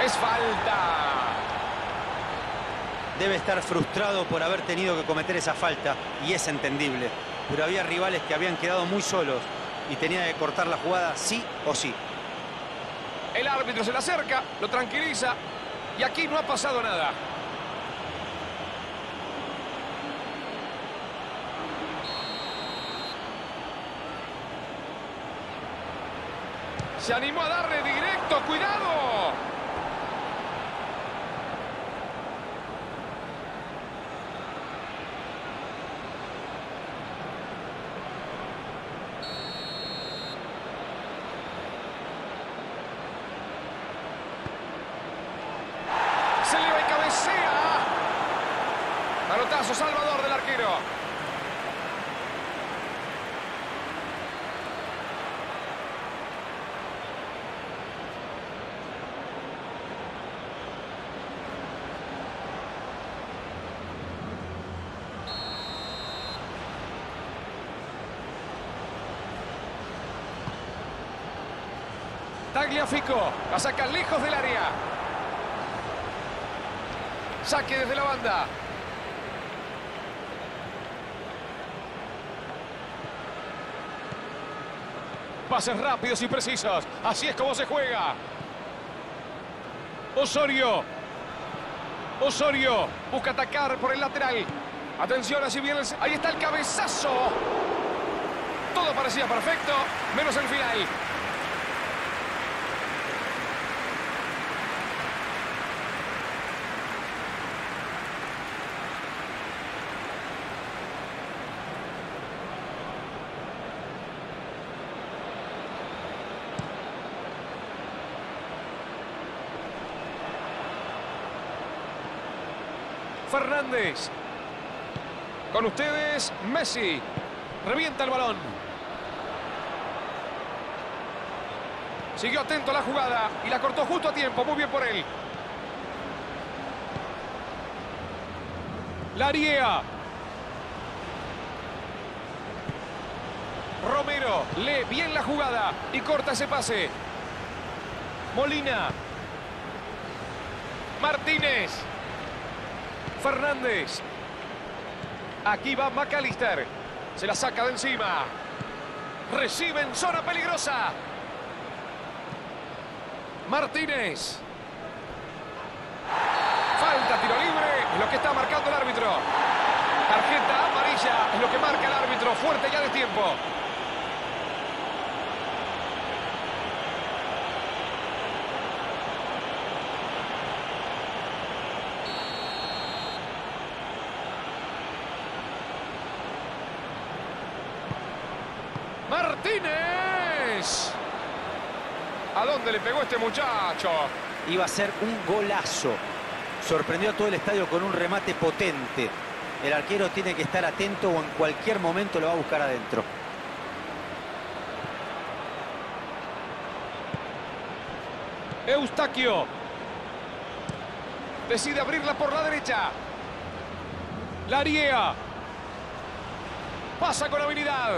Es falta. Debe estar frustrado por haber tenido que cometer esa falta, y es entendible. Pero había rivales que habían quedado muy solos y tenía que cortar la jugada sí o sí. El árbitro se le acerca, lo tranquiliza y aquí no ha pasado nada. Se animó a darle directo, ¡cuidado! Se eleva y cabecea. Manotazo salvador del arquero. Tagliafico, la saca lejos del área. Saque desde la banda. Pases rápidos y precisos. Así es como se juega. Osorio. Osorio busca atacar por el lateral. Atención, así viene ahí está el cabezazo. Todo parecía perfecto, menos el final. Fernández. Con ustedes, Messi. Revienta el balón. Siguió atento a la jugada y la cortó justo a tiempo. Muy bien por él. Lariea. Romero lee bien la jugada y corta ese pase. Molina. Martínez. Fernández. Aquí va McAllister. Se la saca de encima. Recibe en zona peligrosa. Martínez. Falta, tiro libre. Es lo que está marcando el árbitro. Tarjeta amarilla es lo que marca el árbitro. Fuerte ya de tiempo. Martínez. ¿A dónde le pegó este muchacho? Iba a ser un golazo. Sorprendió a todo el estadio con un remate potente. El arquero tiene que estar atento o en cualquier momento lo va a buscar adentro. Eustaquio. Decide abrirla por la derecha. Lariea. Pasa con habilidad.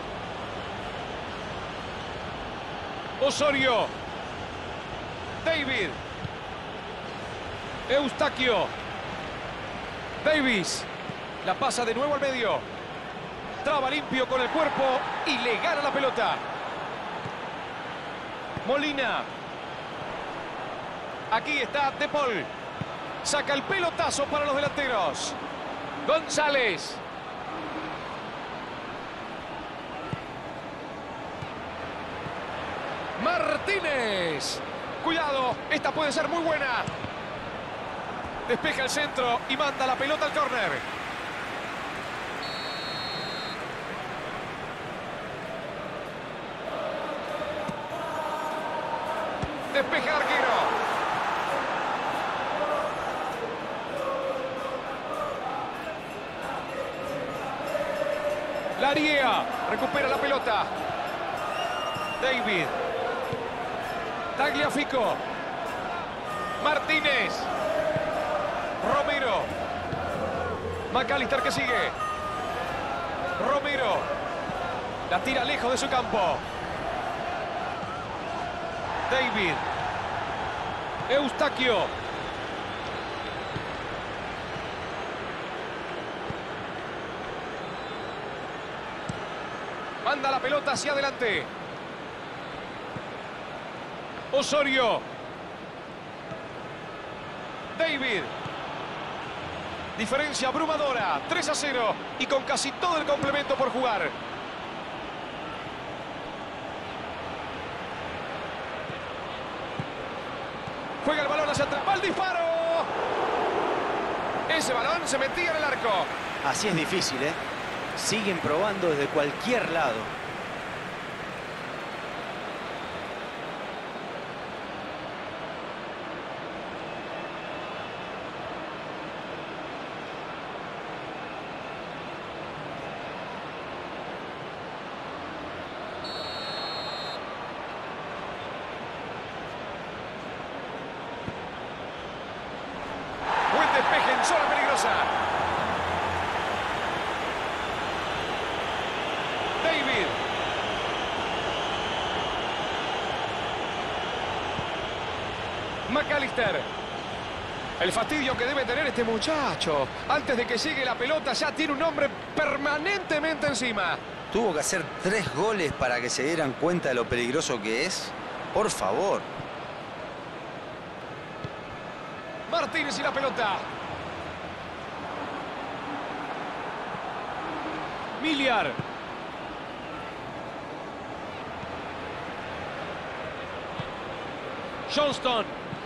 Osorio. David. Eustaquio. Davis. La pasa de nuevo al medio. Traba limpio con el cuerpo y le gana la pelota. Molina. Aquí está De Paul. Saca el pelotazo para los delanteros. González. Martínez. Cuidado, esta puede ser muy buena. Despeja el centro y manda la pelota al córner. Despeja el arquero. Lariea recupera la pelota. David. Tagliafico. Martínez. Romero. McAllister que sigue. Romero. La tira lejos de su campo. David. Eustaquio. Manda la pelota hacia adelante. Osorio. David. Diferencia abrumadora, 3-0 y con casi todo el complemento por jugar. Juega el balón hacia atrás. ¡Va el disparo! Ese balón se metía en el arco. Así es difícil, ¿eh? Siguen probando desde cualquier lado. Buen despeje en zona peligrosa. David. McAllister. El fastidio que debe tener este muchacho. Antes de que llegue la pelota ya tiene un hombre permanentemente encima. Tuvo que hacer 3 goles para que se dieran cuenta de lo peligroso que es. Por favor. Martínez y la pelota. Miliar. Johnston.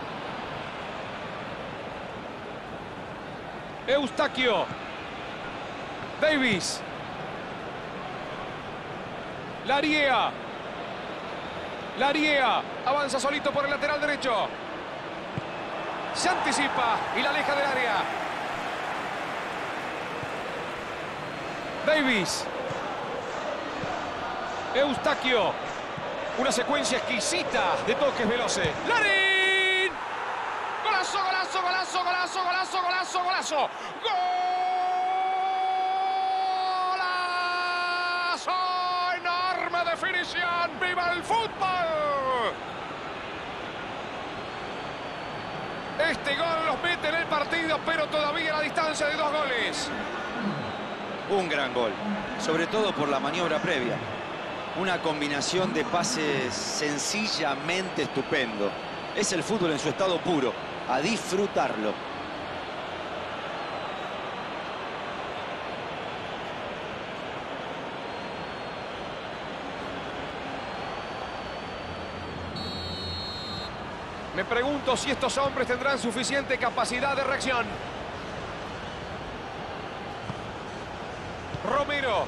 Eustaquio. Davis. Lariea. Lariea. Avanza solito por el lateral derecho. Se anticipa y la aleja del área. Davis. Eustaquio. Una secuencia exquisita de toques veloces. ¡Larín! ¡Golazo, golazo, golazo, golazo, golazo, golazo, golazo! ¡Golazo! ¡Enorme definición! ¡Viva el fútbol! Este gol los mete en el partido, pero todavía a la distancia de 2 goles. Un gran gol, sobre todo por la maniobra previa. Una combinación de pases sencillamente estupendo. Es el fútbol en su estado puro. A disfrutarlo. Me pregunto si estos hombres tendrán suficiente capacidad de reacción. Romero.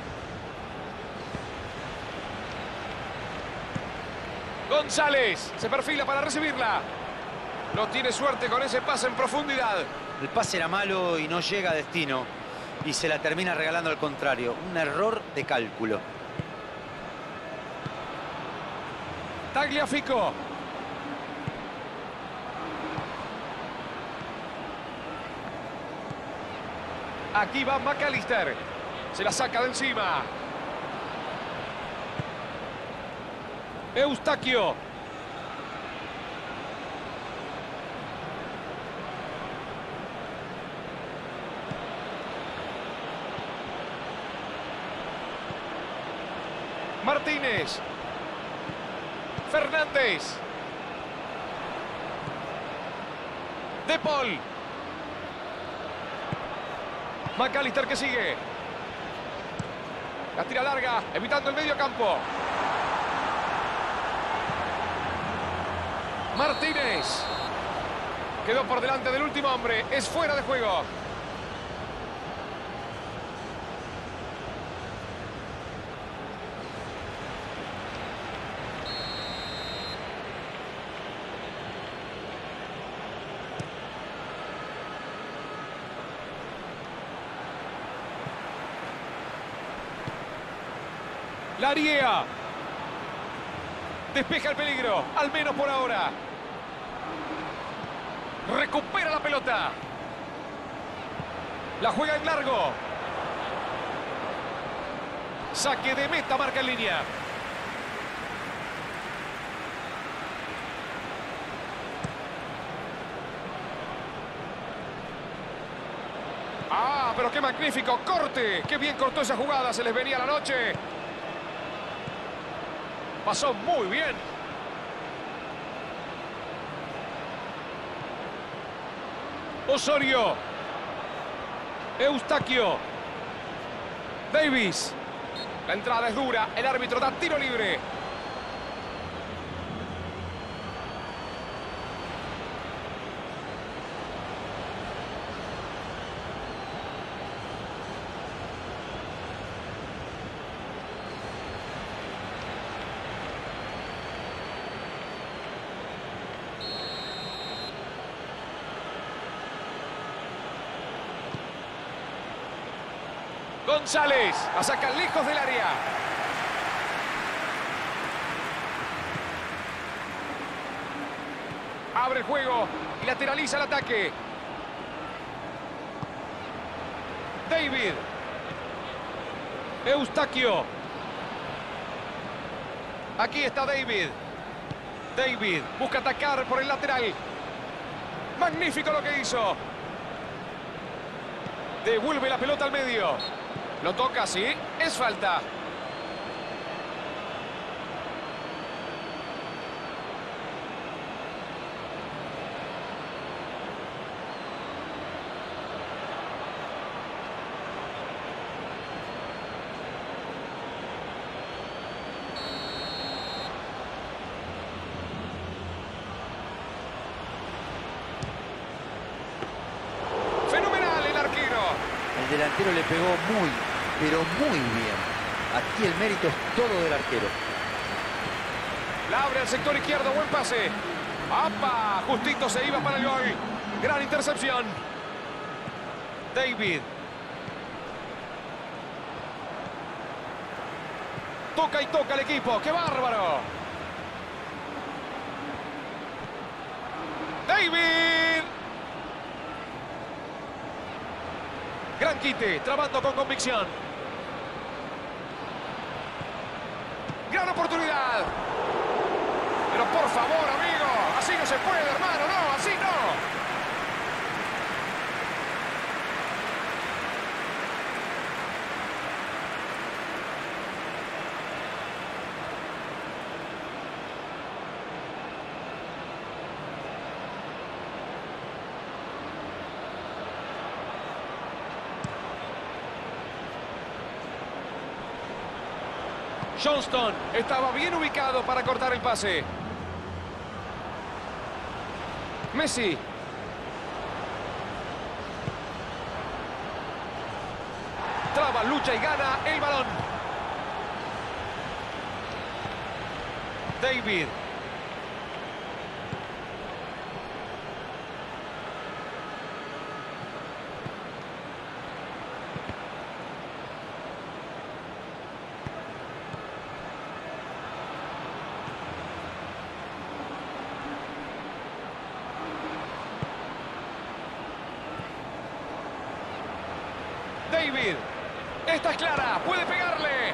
González se perfila para recibirla. No tiene suerte con ese pase en profundidad. El pase era malo y no llega a destino. Y se la termina regalando al contrario. Un error de cálculo. Tagliafico. Aquí va McAllister. Se la saca de encima. Eustaquio. Martínez. Fernández. De Paul. McAllister que sigue. La tira larga, evitando el medio campo. Martínez. Quedó por delante del último hombre. Es fuera de juego. Lariea. Despeja el peligro, al menos por ahora. Recupera la pelota. La juega en largo. Saque de meta, marca en línea. pero qué magnífico corte. Qué bien cortó esa jugada, se les venía la noche. Pasó muy bien. Osorio. Eustaquio. Davis. La entrada es dura, el árbitro da tiro libre. González, la saca lejos del área. Abre el juego y lateraliza el ataque. David. Eustaquio. Aquí está David. David busca atacar por el lateral. Magnífico lo que hizo. Devuelve la pelota al medio. Lo toca, sí, es falta. Fenomenal el arquero. El delantero le pegó muy, pero muy bien. Aquí el mérito es todo del arquero. La abre al sector izquierdo, buen pase. ¡Apa! Justito se iba para el gol. Gran intercepción. David. Toca y toca el equipo. ¡Qué bárbaro! David. Gran quite, trabando con convicción. Gran oportunidad. Pero por favor, amigo, así no se puede, hermano, no, así no. Johnston estaba bien ubicado para cortar el pase. Messi. Traba, lucha y gana el balón. David. David. Esta es clara. Puede pegarle.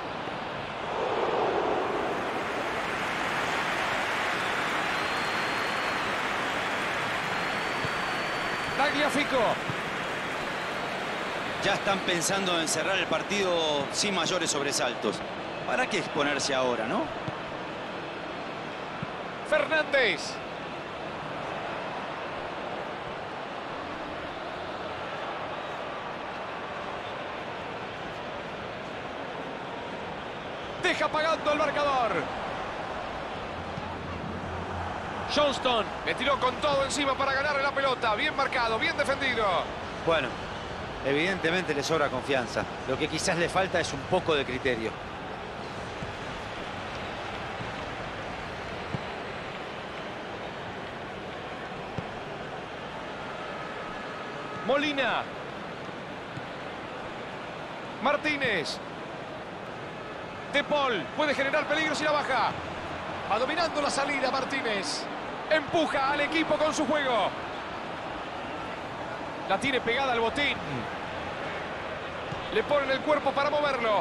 Tagliafico. Ya están pensando en cerrar el partido sin mayores sobresaltos. ¿Para qué exponerse ahora, no? Fernández. Deja pagando el marcador. Johnston le tiró con todo encima para ganarle la pelota. Bien marcado, bien defendido. Bueno, evidentemente le sobra confianza. Lo que quizás le falta es un poco de criterio. Molina. Martínez. De Paul puede generar peligro si la baja. Va dominando la salida Martínez. Empuja al equipo con su juego. La tiene pegada al botín. Le ponen el cuerpo para moverlo.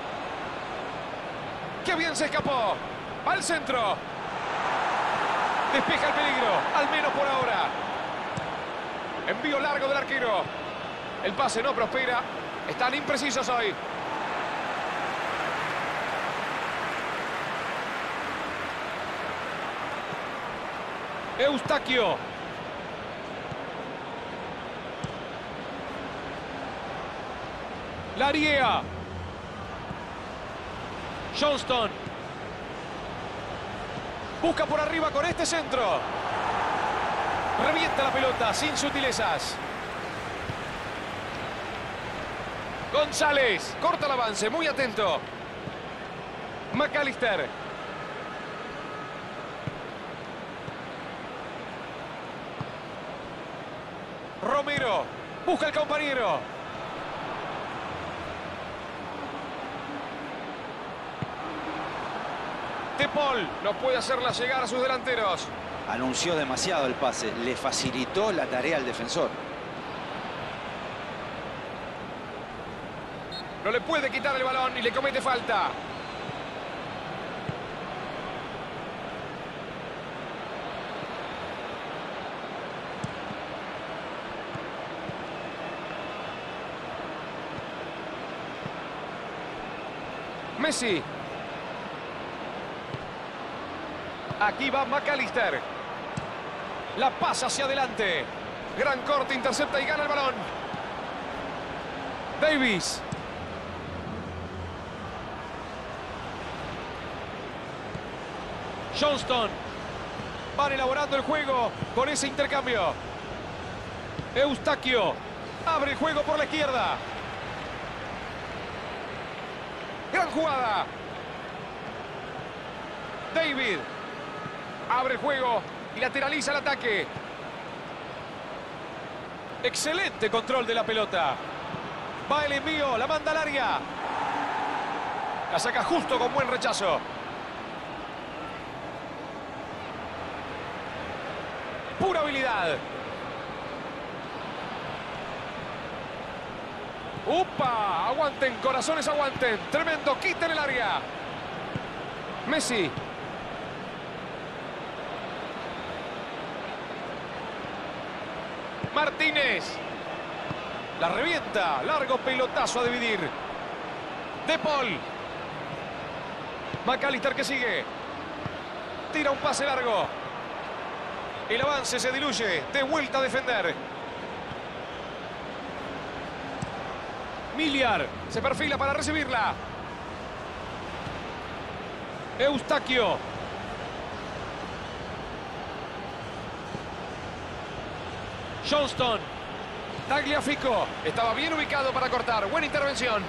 ¡Qué bien se escapó! ¡Al centro! Despeja el peligro, al menos por ahora. Envío largo del arquero. El pase no prospera. Están imprecisos hoy. Eustaquio. Lariea. Johnston. Busca por arriba con este centro. Revienta la pelota sin sutilezas. González. Corta el avance, muy atento. McAllister. Romero. Busca al compañero. De Paul no puede hacerla llegar a sus delanteros. Anunció demasiado el pase, le facilitó la tarea al defensor. No le puede quitar el balón y le comete falta. Messi. Aquí va McAllister. La pasa hacia adelante. Gran corte, intercepta y gana el balón. Davis. Johnston. Van elaborando el juego con ese intercambio. Eustaquio. Abre el juego por la izquierda. Gran jugada. David. Abre el juego y lateraliza el ataque. Excelente control de la pelota. Va el envío, la manda al área. La saca justo con buen rechazo. Pura habilidad. ¡Upa! Aguanten, corazones, aguanten. Tremendo, quiten el área. Messi. Martínez. La revienta. Largo pelotazo a dividir. De Paul. McAllister que sigue. Tira un pase largo. El avance se diluye. De vuelta a defender. Miliar. Se perfila para recibirla. Eustaquio. Johnston. Tagliafico. Estaba bien ubicado para cortar. Buena intervención.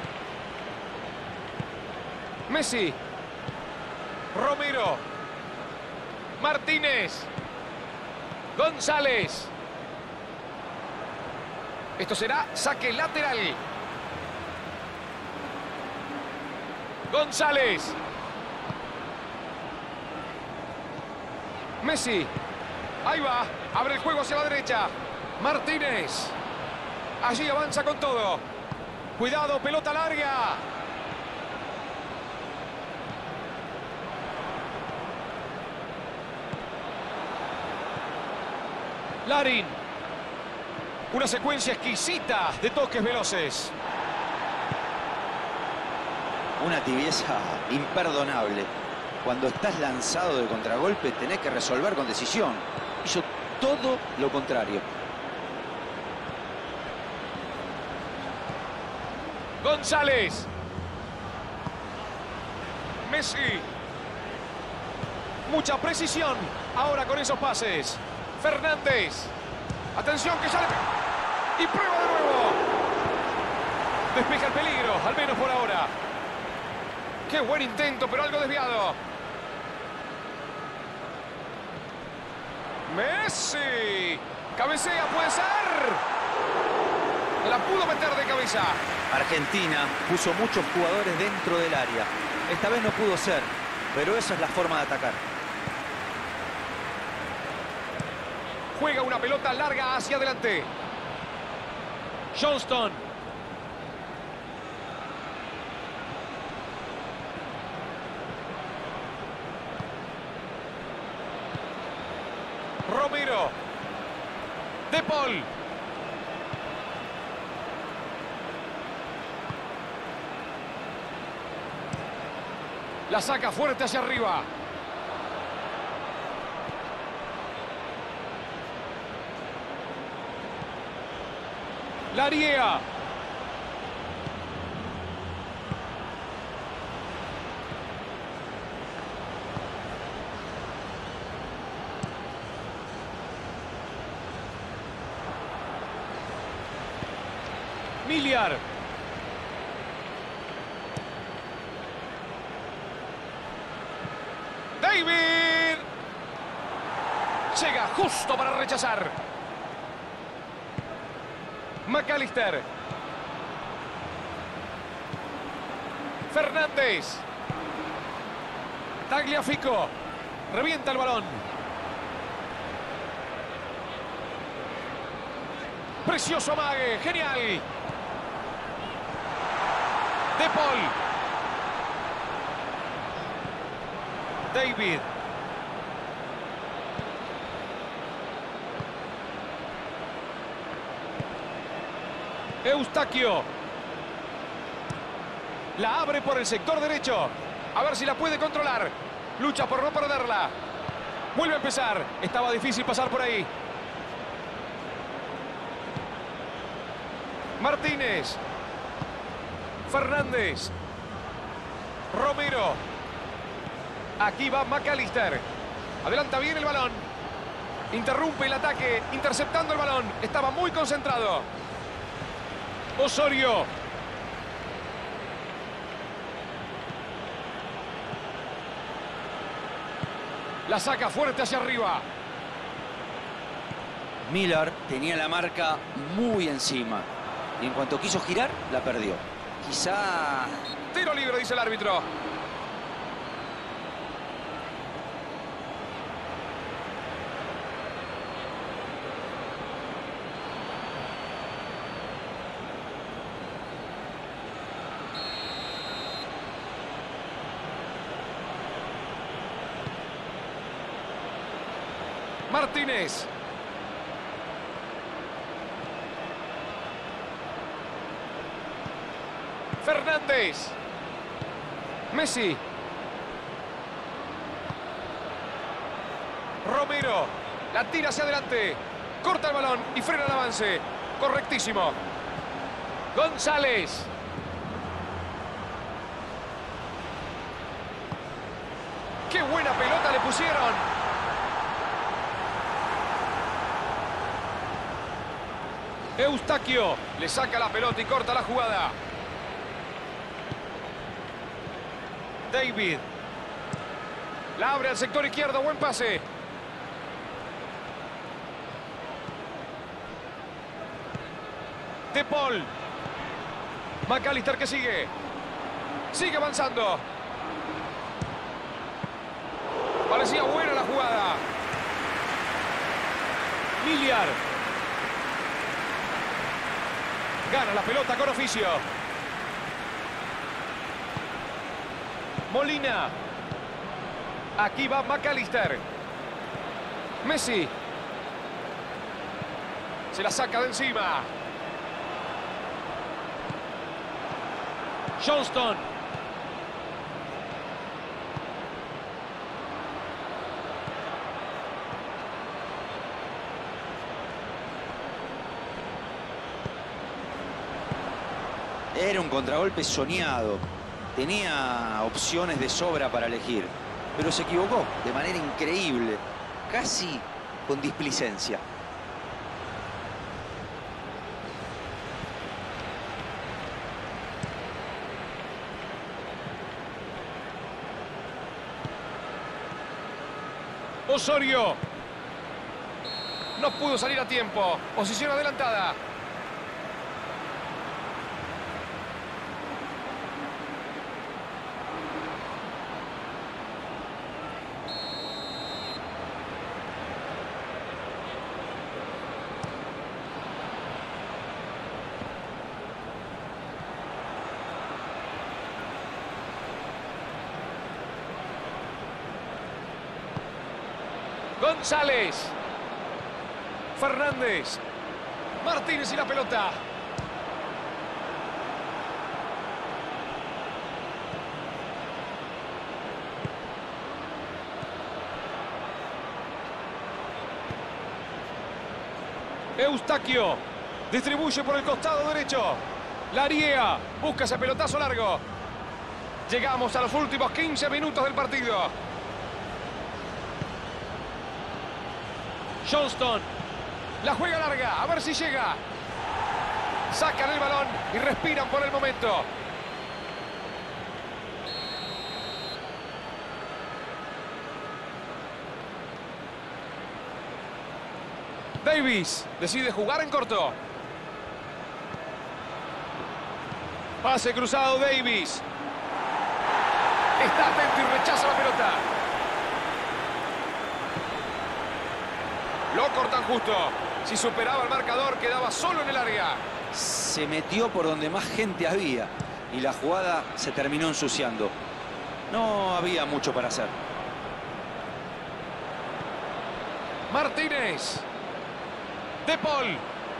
Messi. Romero. Martínez. González. Esto será saque lateral. González. Messi. Ahí va. Abre el juego hacia la derecha. Martínez. Allí avanza con todo. Cuidado, pelota larga. Larin. Una secuencia exquisita de toques veloces. Una tibieza imperdonable. Cuando estás lanzado de contragolpe tenés que resolver con decisión. Hizo todo lo contrario. González. Messi. Mucha precisión ahora con esos pases. Fernández. Atención que sale. Y prueba de nuevo. Despeja el peligro, al menos por ahora. Qué buen intento, pero algo desviado. Messi. Cabecea, puede ser. La pudo meter de cabeza. Argentina puso muchos jugadores dentro del área. Esta vez no pudo ser, pero esa es la forma de atacar. Juega una pelota larga hacia adelante. Johnston. Romero. De Paul. La saca fuerte hacia arriba. La riega. Miliar. David. Llega justo para rechazar. McAllister. Fernández. Tagliafico. Revienta el balón. Precioso amague. Genial. De Paul. David. Eustaquio. La abre por el sector derecho. A ver si la puede controlar. Lucha por no perderla. Vuelve a empezar. Estaba difícil pasar por ahí. Martínez. Fernández. Romero. Aquí va McAllister. Adelanta bien el balón. Interrumpe el ataque, interceptando el balón. Estaba muy concentrado. Osorio. La saca fuerte hacia arriba. Miller tenía la marca muy encima. Y en cuanto quiso girar, la perdió. Quizá... Tiro libre, dice el árbitro. Martínez. Fernández. Messi. Romero. La tira hacia adelante. Corta el balón y frena el avance. Correctísimo. González. ¡Qué buena pelota le pusieron! Eustaquio le saca la pelota y corta la jugada. David. La abre al sector izquierdo. Buen pase. De Paul. McAllister que sigue. Sigue avanzando. Parecía buena la jugada. Miliar. Gana la pelota con oficio. Molina. Aquí va McAllister. Messi. Se la saca de encima. Johnston. Era un contragolpe soñado. Tenía opciones de sobra para elegir. Pero se equivocó de manera increíble. Casi con displicencia. Osorio. No pudo salir a tiempo. Posición adelantada. González. Fernández. Martínez y la pelota. Eustaquio. Distribuye por el costado derecho. Lariea busca ese pelotazo largo. Llegamos a los últimos 15 minutos del partido. Johnston. La juega larga. A ver si llega. Sacan el balón y respiran por el momento. Davis decide jugar en corto. Pase cruzado Davis. Está atento y rechaza la pelota. Lo cortan justo. Si superaba el marcador, quedaba solo en el área. Se metió por donde más gente había y la jugada se terminó ensuciando. No había mucho para hacer. Martínez. De Paul.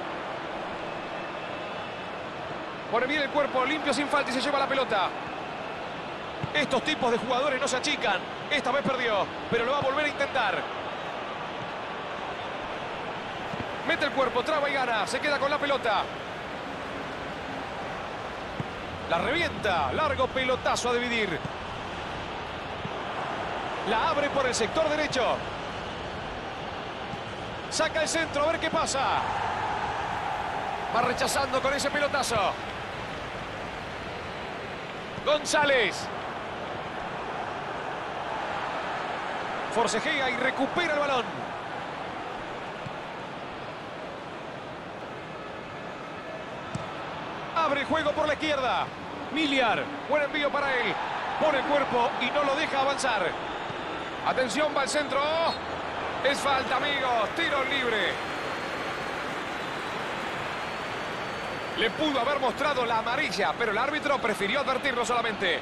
Pone bien el cuerpo, limpio sin falta y se lleva la pelota. Estos tipos de jugadores no se achican. Esta vez perdió, pero lo va a volver a intentar. Mete el cuerpo, traba y gana. Se queda con la pelota. La revienta. Largo pelotazo a dividir. La abre por el sector derecho. Saca el centro, a ver qué pasa. Va rechazando con ese pelotazo. González. Forcejea y recupera el balón. Abre el juego por la izquierda. Miliar. Buen envío para él. Pone el cuerpo y no lo deja avanzar. Atención, va al centro. Es falta, amigos. Tiro libre. Le pudo haber mostrado la amarilla, pero el árbitro prefirió advertirlo solamente.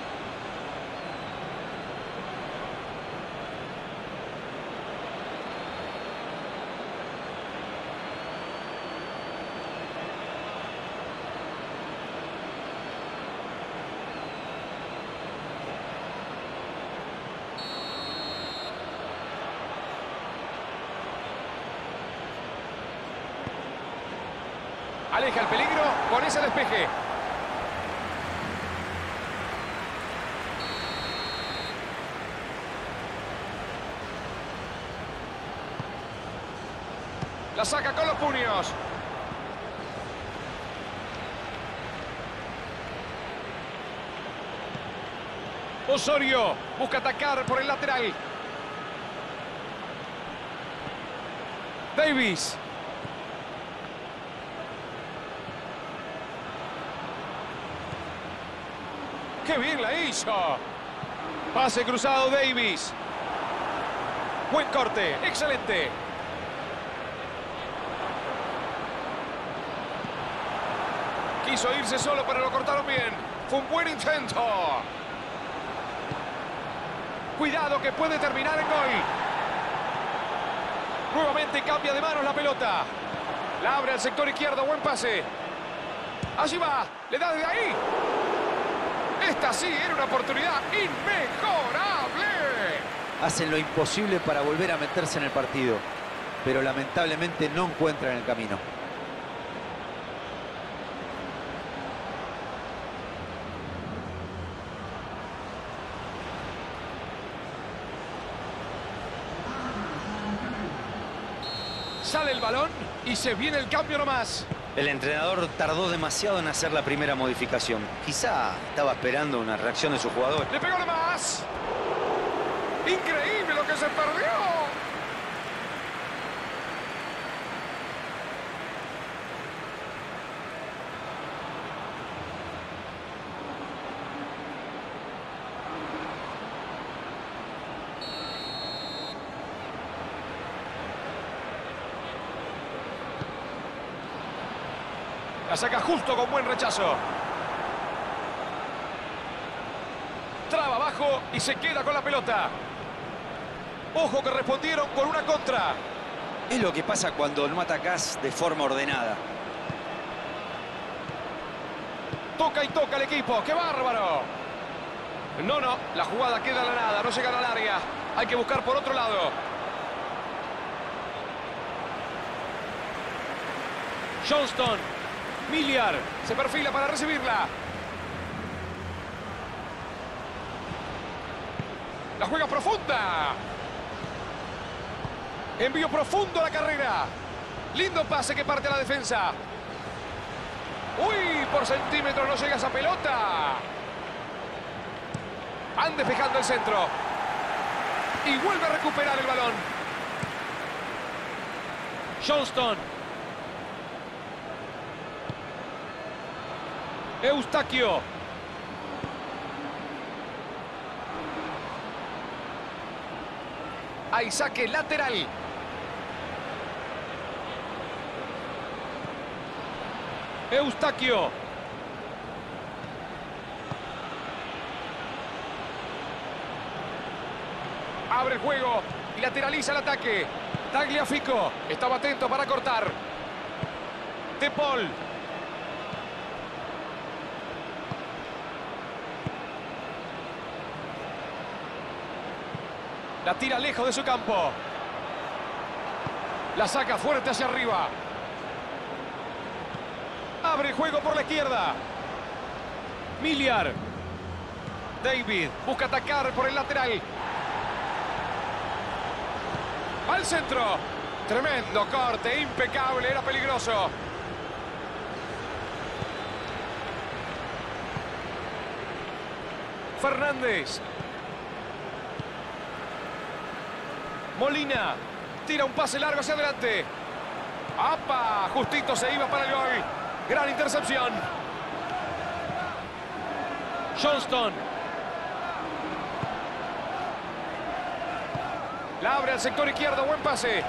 Aleja el peligro con ese despeje. La saca con los puños. Osorio busca atacar por el lateral. Davis. ¡Qué bien la hizo! Pase cruzado Davis. Buen corte, excelente. Quiso irse solo, pero lo cortaron bien. Fue un buen intento. Cuidado que puede terminar en gol. Nuevamente cambia de manos la pelota. La abre al sector izquierdo, buen pase. Allí va, le da desde ahí. Esta sí era una oportunidad inmejorable. Hacen lo imposible para volver a meterse en el partido, pero lamentablemente no encuentran el camino. Sale el balón y se viene el cambio nomás. El entrenador tardó demasiado en hacer la primera modificación. Quizá estaba esperando una reacción de su jugador. ¡Le pegó nomás! ¡Increíble lo que se perdió! La saca justo con buen rechazo. Traba abajo y se queda con la pelota. Ojo que respondieron con una contra. Es lo que pasa cuando no atacás de forma ordenada. Toca y toca el equipo. ¡Qué bárbaro! No, la jugada queda a la nada, no llegan al área. Hay que buscar por otro lado. Johnston. Miliar se perfila para recibirla. La juega profunda. Envío profundo a la carrera. Lindo pase que parte a la defensa. ¡Uy! Por centímetros no llega esa pelota. Van despejando el centro. Y vuelve a recuperar el balón. Johnston. Eustaquio. Hay saque lateral. Eustaquio. Abre el juego y lateraliza el ataque. Tagliafico estaba atento para cortar. De Paul. La tira lejos de su campo. La saca fuerte hacia arriba. Abre el juego por la izquierda. Miliar. David busca atacar por el lateral. Al centro. Tremendo corte, impecable, era peligroso. Fernández. Molina. Tira un pase largo hacia adelante. ¡Apa! Justito se iba para el gol. Gran intercepción. Johnston. La abre al sector izquierdo. Buen pase.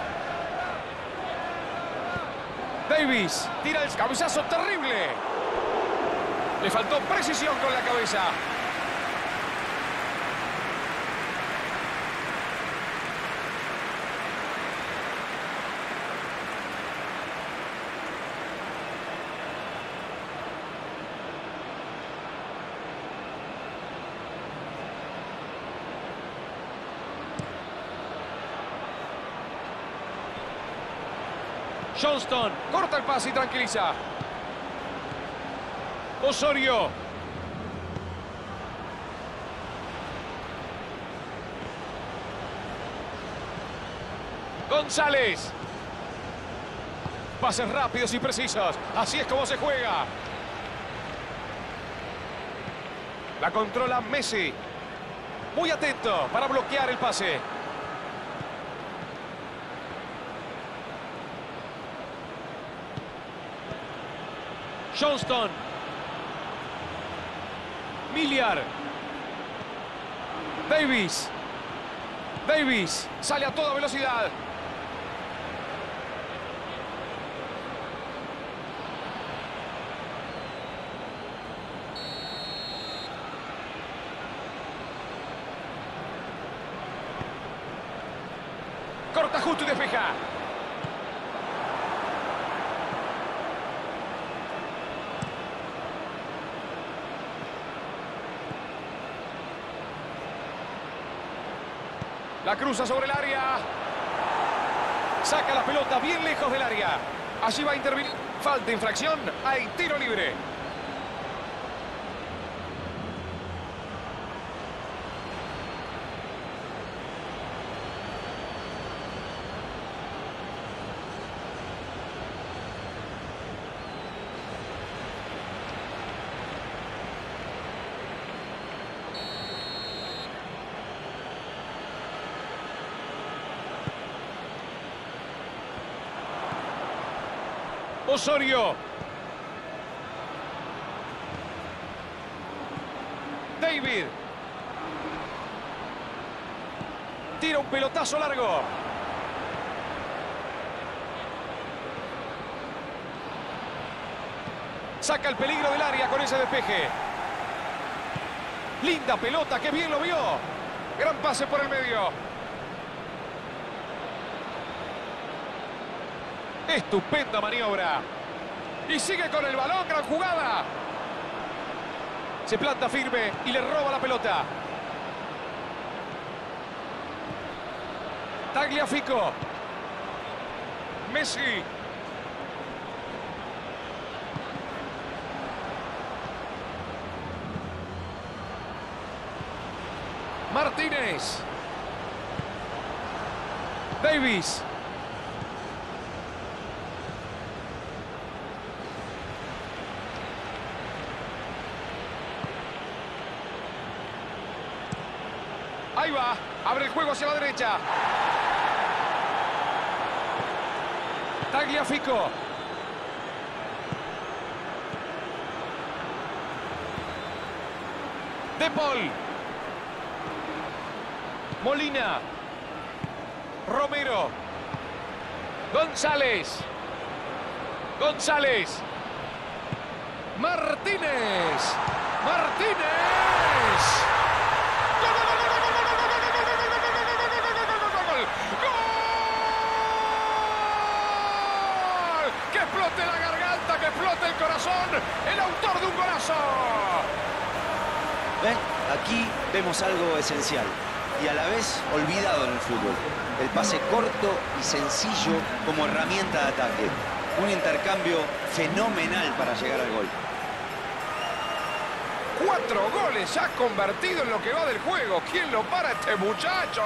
Davis. Tira el cabezazo terrible. Le faltó precisión con la cabeza. Johnston corta el pase y tranquiliza. Osorio. González. Pases rápidos y precisos. Así es como se juega. La controla Messi. Muy atento para bloquear el pase. Johnston. Miliar. Davis. Davis sale a toda velocidad. Corta justo y despeja. La cruza sobre el área. Saca la pelota bien lejos del área. Allí va a intervenir. Falta, infracción. Hay tiro libre. Osorio. David. Tira un pelotazo largo. Saca el peligro del área con ese despeje. Linda pelota, qué bien lo vio. Gran pase por el medio. Estupenda maniobra. Y sigue con el balón, gran jugada. Se planta firme y le roba la pelota. Tagliafico. Messi. Martínez. Davis. Ahí va. Abre el juego hacia la derecha. Tagliafico. De Paul. Molina. Romero. González. González. Martínez. Martínez. ¡Gol! ¡Que explote la garganta, que explote el corazón! ¡El autor de un golazo! ¿Ven? Aquí vemos algo esencial y a la vez olvidado en el fútbol. El pase corto y sencillo como herramienta de ataque. Un intercambio fenomenal para llegar al gol. 4 goles ya convertido en lo que va del juego. ¿Quién lo para este muchacho?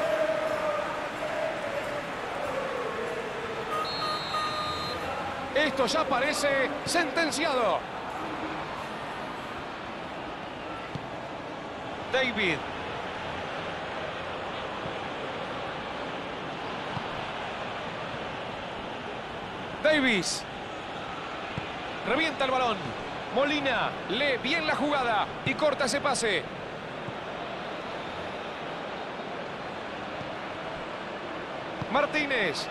Esto ya parece sentenciado. David. Davis. Revienta el balón. Molina lee bien la jugada y corta ese pase. Martínez.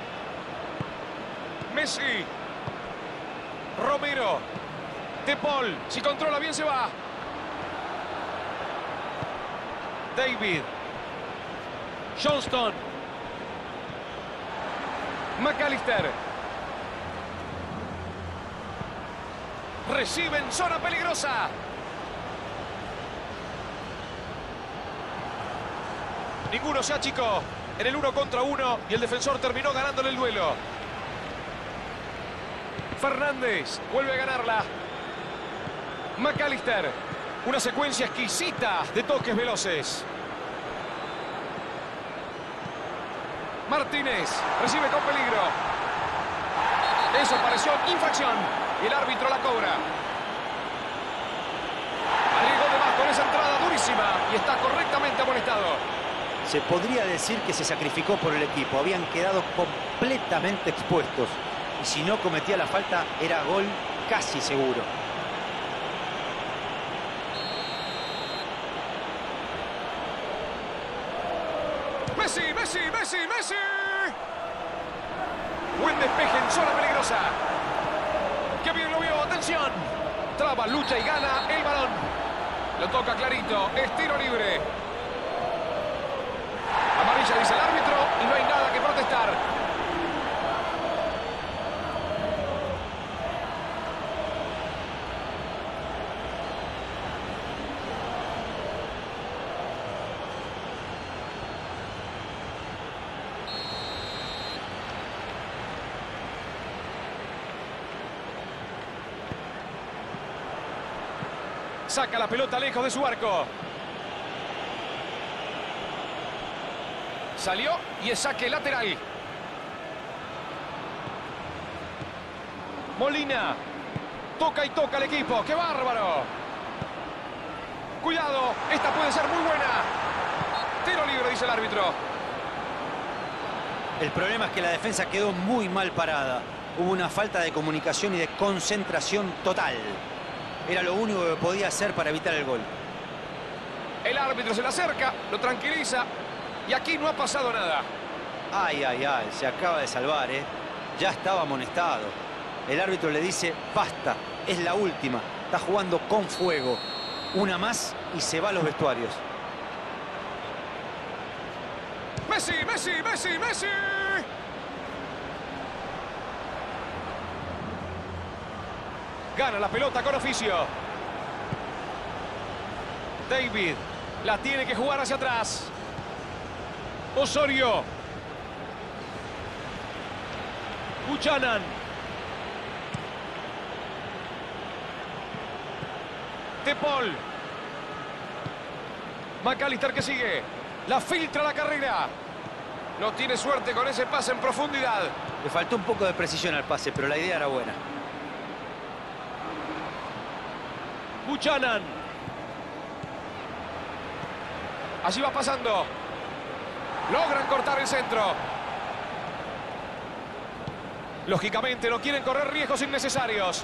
Messi. Romero. De Paul. Si controla bien se va. David. Johnston. McAllister. Recibe en zona peligrosa. Ninguno se achicó en el 1 contra 1 y el defensor terminó ganándole el duelo. Fernández vuelve a ganarla. McAllister. Una secuencia exquisita de toques veloces. Martínez recibe con peligro. Eso pareció infracción y el árbitro la cobra. Arriesgó de más con esa entrada durísima y está correctamente amonestado. Se podría decir que se sacrificó por el equipo. Habían quedado completamente expuestos. Y si no cometía la falta, era gol casi seguro. Messi, Messi, Messi, Messi. Buen despeje en zona peligrosa. ¡Qué bien lo vio! ¡Atención! Traba, lucha y gana el balón. Lo toca clarito. Es tiro libre. Amarilla dice el árbitro y no hay nada que protestar. Saca la pelota lejos de su arco. Salió y es saque lateral. Molina. Toca y toca el equipo. ¡Qué bárbaro! Cuidado, esta puede ser muy buena. Tiro libre, dice el árbitro. El problema es que la defensa quedó muy mal parada. Hubo una falta de comunicación y de concentración total. Era lo único que podía hacer para evitar el gol. El árbitro se le acerca, lo tranquiliza y aquí no ha pasado nada. Ay, ay, ay, se acaba de salvar, ¿eh? Ya estaba amonestado. El árbitro le dice, basta, es la última. Está jugando con fuego. Una más y se va a los vestuarios. Messi, Messi, Messi, Messi. Gana la pelota con oficio. David. La tiene que jugar hacia atrás. Osorio. Buchanan. De Paul. McAllister que sigue. La filtra la carrera. No tiene suerte con ese pase en profundidad. Le faltó un poco de precisión al pase, pero la idea era buena. Buchanan. Allí va pasando. Logran cortar el centro. Lógicamente no quieren correr riesgos innecesarios.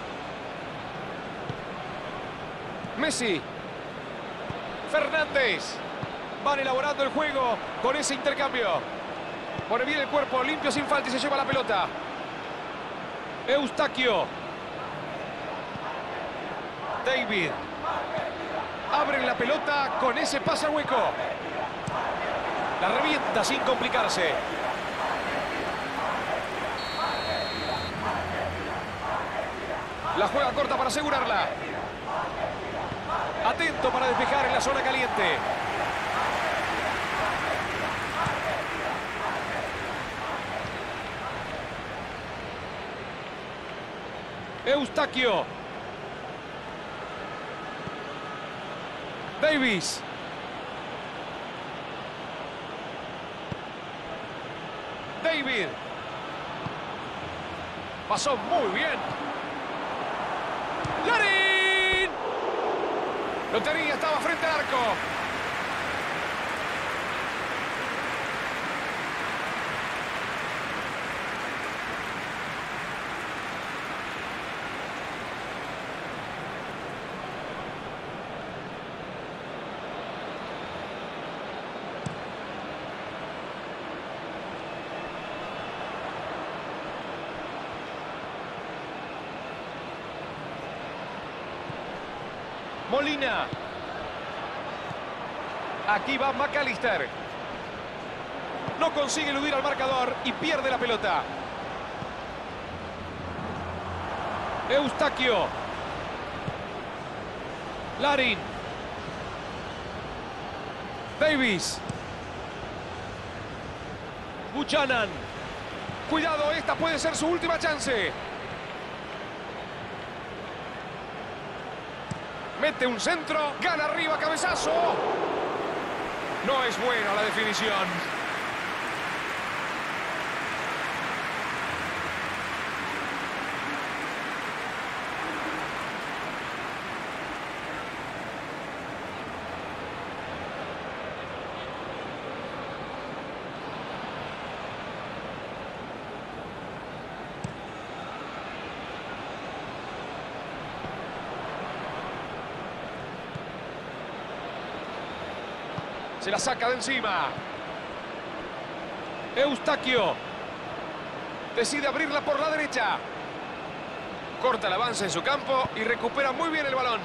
Messi. Fernández. Van elaborando el juego con ese intercambio. Pone bien el cuerpo, limpio sin falta y se lleva la pelota. Eustaquio. David. Abren la pelota con ese pase al hueco. La revienta sin complicarse. La juega corta para asegurarla. Atento para despejar en la zona caliente. Eustaquio. Davis. David. Pasó muy bien. ¡Larin! Lo tenía, estaba frente al arco. Molina. Aquí va McAllister. No consigue eludir al marcador y pierde la pelota. Eustaquio. Larin. Davis. Buchanan. Cuidado, esta puede ser su última chance. Mete un centro, gana arriba, cabezazo. No es buena la definición. Se la saca de encima. Eustaquio. Decide abrirla por la derecha. Corta el avance en su campo y recupera muy bien el balón.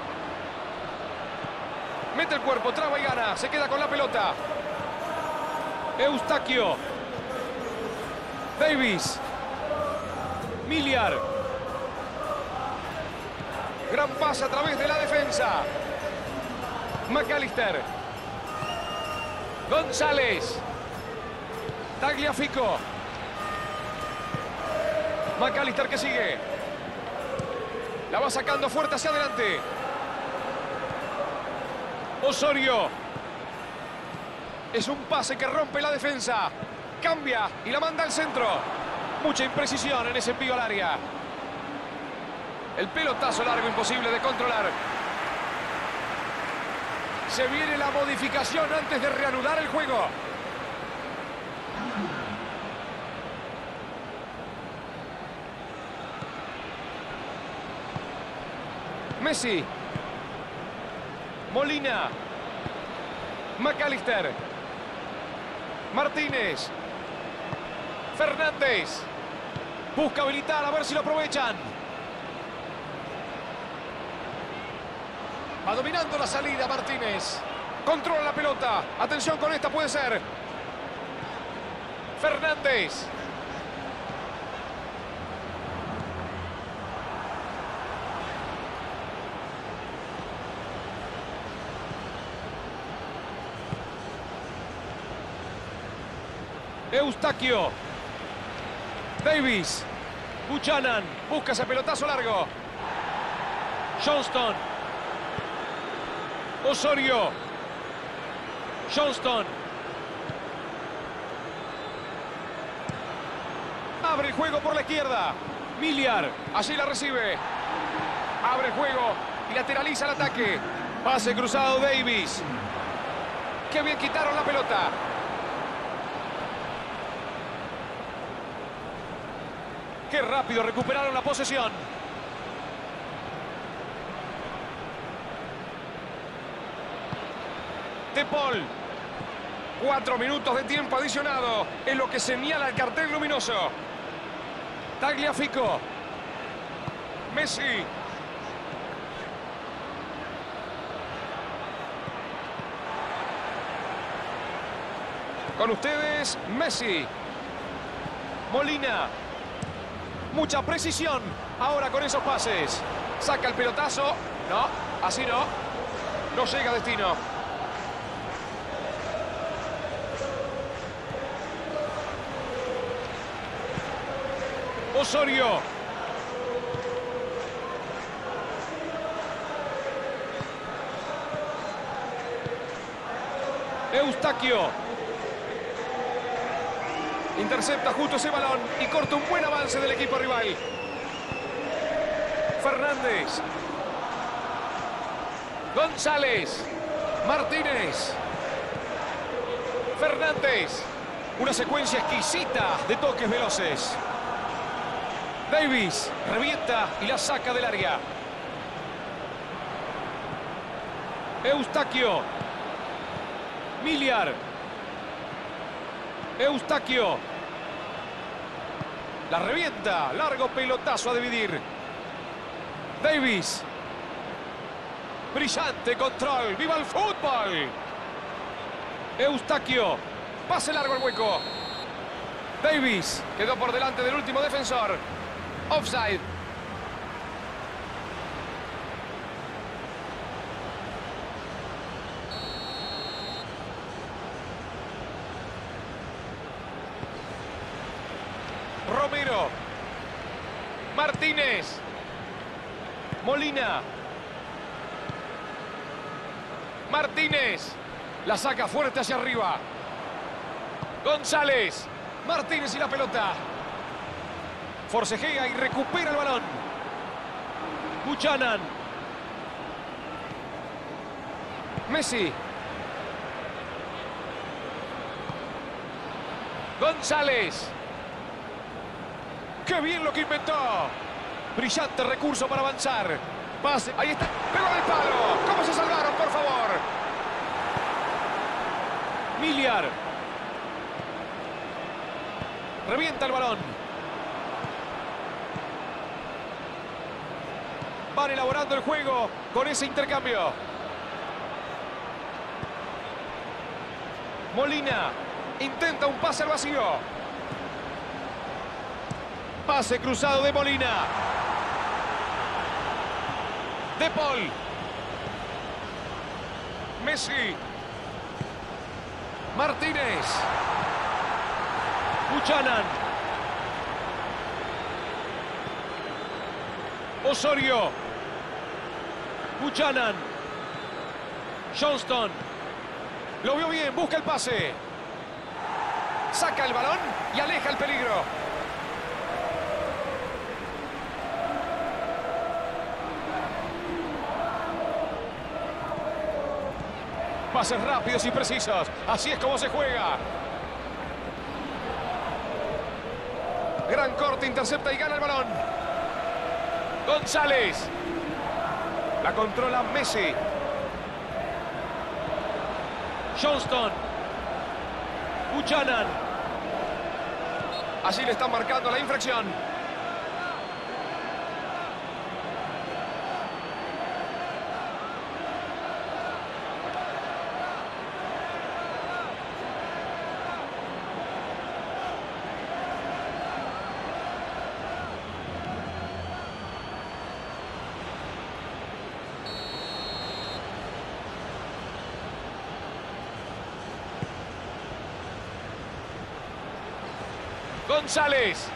Mete el cuerpo, traba y gana. Se queda con la pelota. Eustaquio. Davis. Miliar. Gran pase a través de la defensa. McAllister. González. Tagliafico. McAllister que sigue. La va sacando fuerte hacia adelante. Osorio. Es un pase que rompe la defensa. Cambia y la manda al centro. Mucha imprecisión en ese envío al área. El pelotazo largo imposible de controlar. Se viene la modificación antes de reanudar el juego. Messi. Molina. McAllister. Martínez. Fernández. Busca habilitar, a ver si lo aprovechan. Va dominando la salida Martínez. Controla la pelota. Atención con esta, puede ser. Fernández. Eustaquio. Davis. Buchanan. Busca ese pelotazo largo. Johnston. Osorio. Johnston. Abre el juego por la izquierda. Miliar. Allí la recibe. Abre el juego y lateraliza el ataque. Pase cruzado Davis. Qué bien quitaron la pelota. Qué rápido recuperaron la posesión. De Paul. 4 minutos de tiempo adicionado. Es lo que señala el cartel luminoso. Tagliafico. Messi. Con ustedes, Messi. Molina. Mucha precisión. Ahora con esos pases. Saca el pelotazo. No, así no. No llega a destino. Osorio. Eustaquio. Intercepta justo ese balón y corta un buen avance del equipo rival. Fernández. González. Martínez. Fernández. Una secuencia exquisita de toques veloces. Davis revienta y la saca del área. Eustaquio. Miliar. Eustaquio. La revienta. Largo pelotazo a dividir. Davis. Brillante control. ¡Viva el fútbol! Eustaquio. Pase largo al hueco. Davis. Quedó por delante del último defensor. Offside. Romero. Martínez. Molina. Martínez. La saca fuerte hacia arriba. González. Martínez y la pelota. Forcejea y recupera el balón. Buchanan. Messi. González. ¡Qué bien lo que inventó! Brillante recurso para avanzar. Pase. Ahí está. ¡Pegó el palo! ¿Cómo se salvaron, por favor? Miliar. Revienta el balón. Van elaborando el juego con ese intercambio. Molina intenta un pase al vacío. Pase cruzado de Molina. De Paul. Messi. Martínez. Buchanan. Osorio. Buchanan. Johnston. Lo vio bien, busca el pase. Saca el balón y aleja el peligro. Pases rápidos y precisos. Así es como se juega. Gran corte, intercepta y gana el balón. González. La controla Messi. Johnston. Buchanan. Allí le están marcando la infracción. González.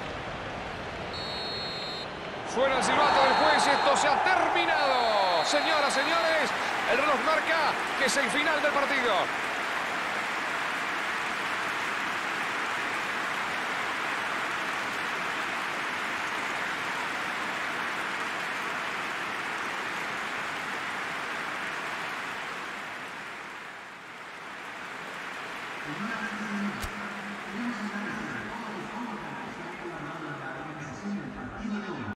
Suena el silbato del juez. Esto se ha terminado. Señoras, señores, el reloj marca que es el final del partido.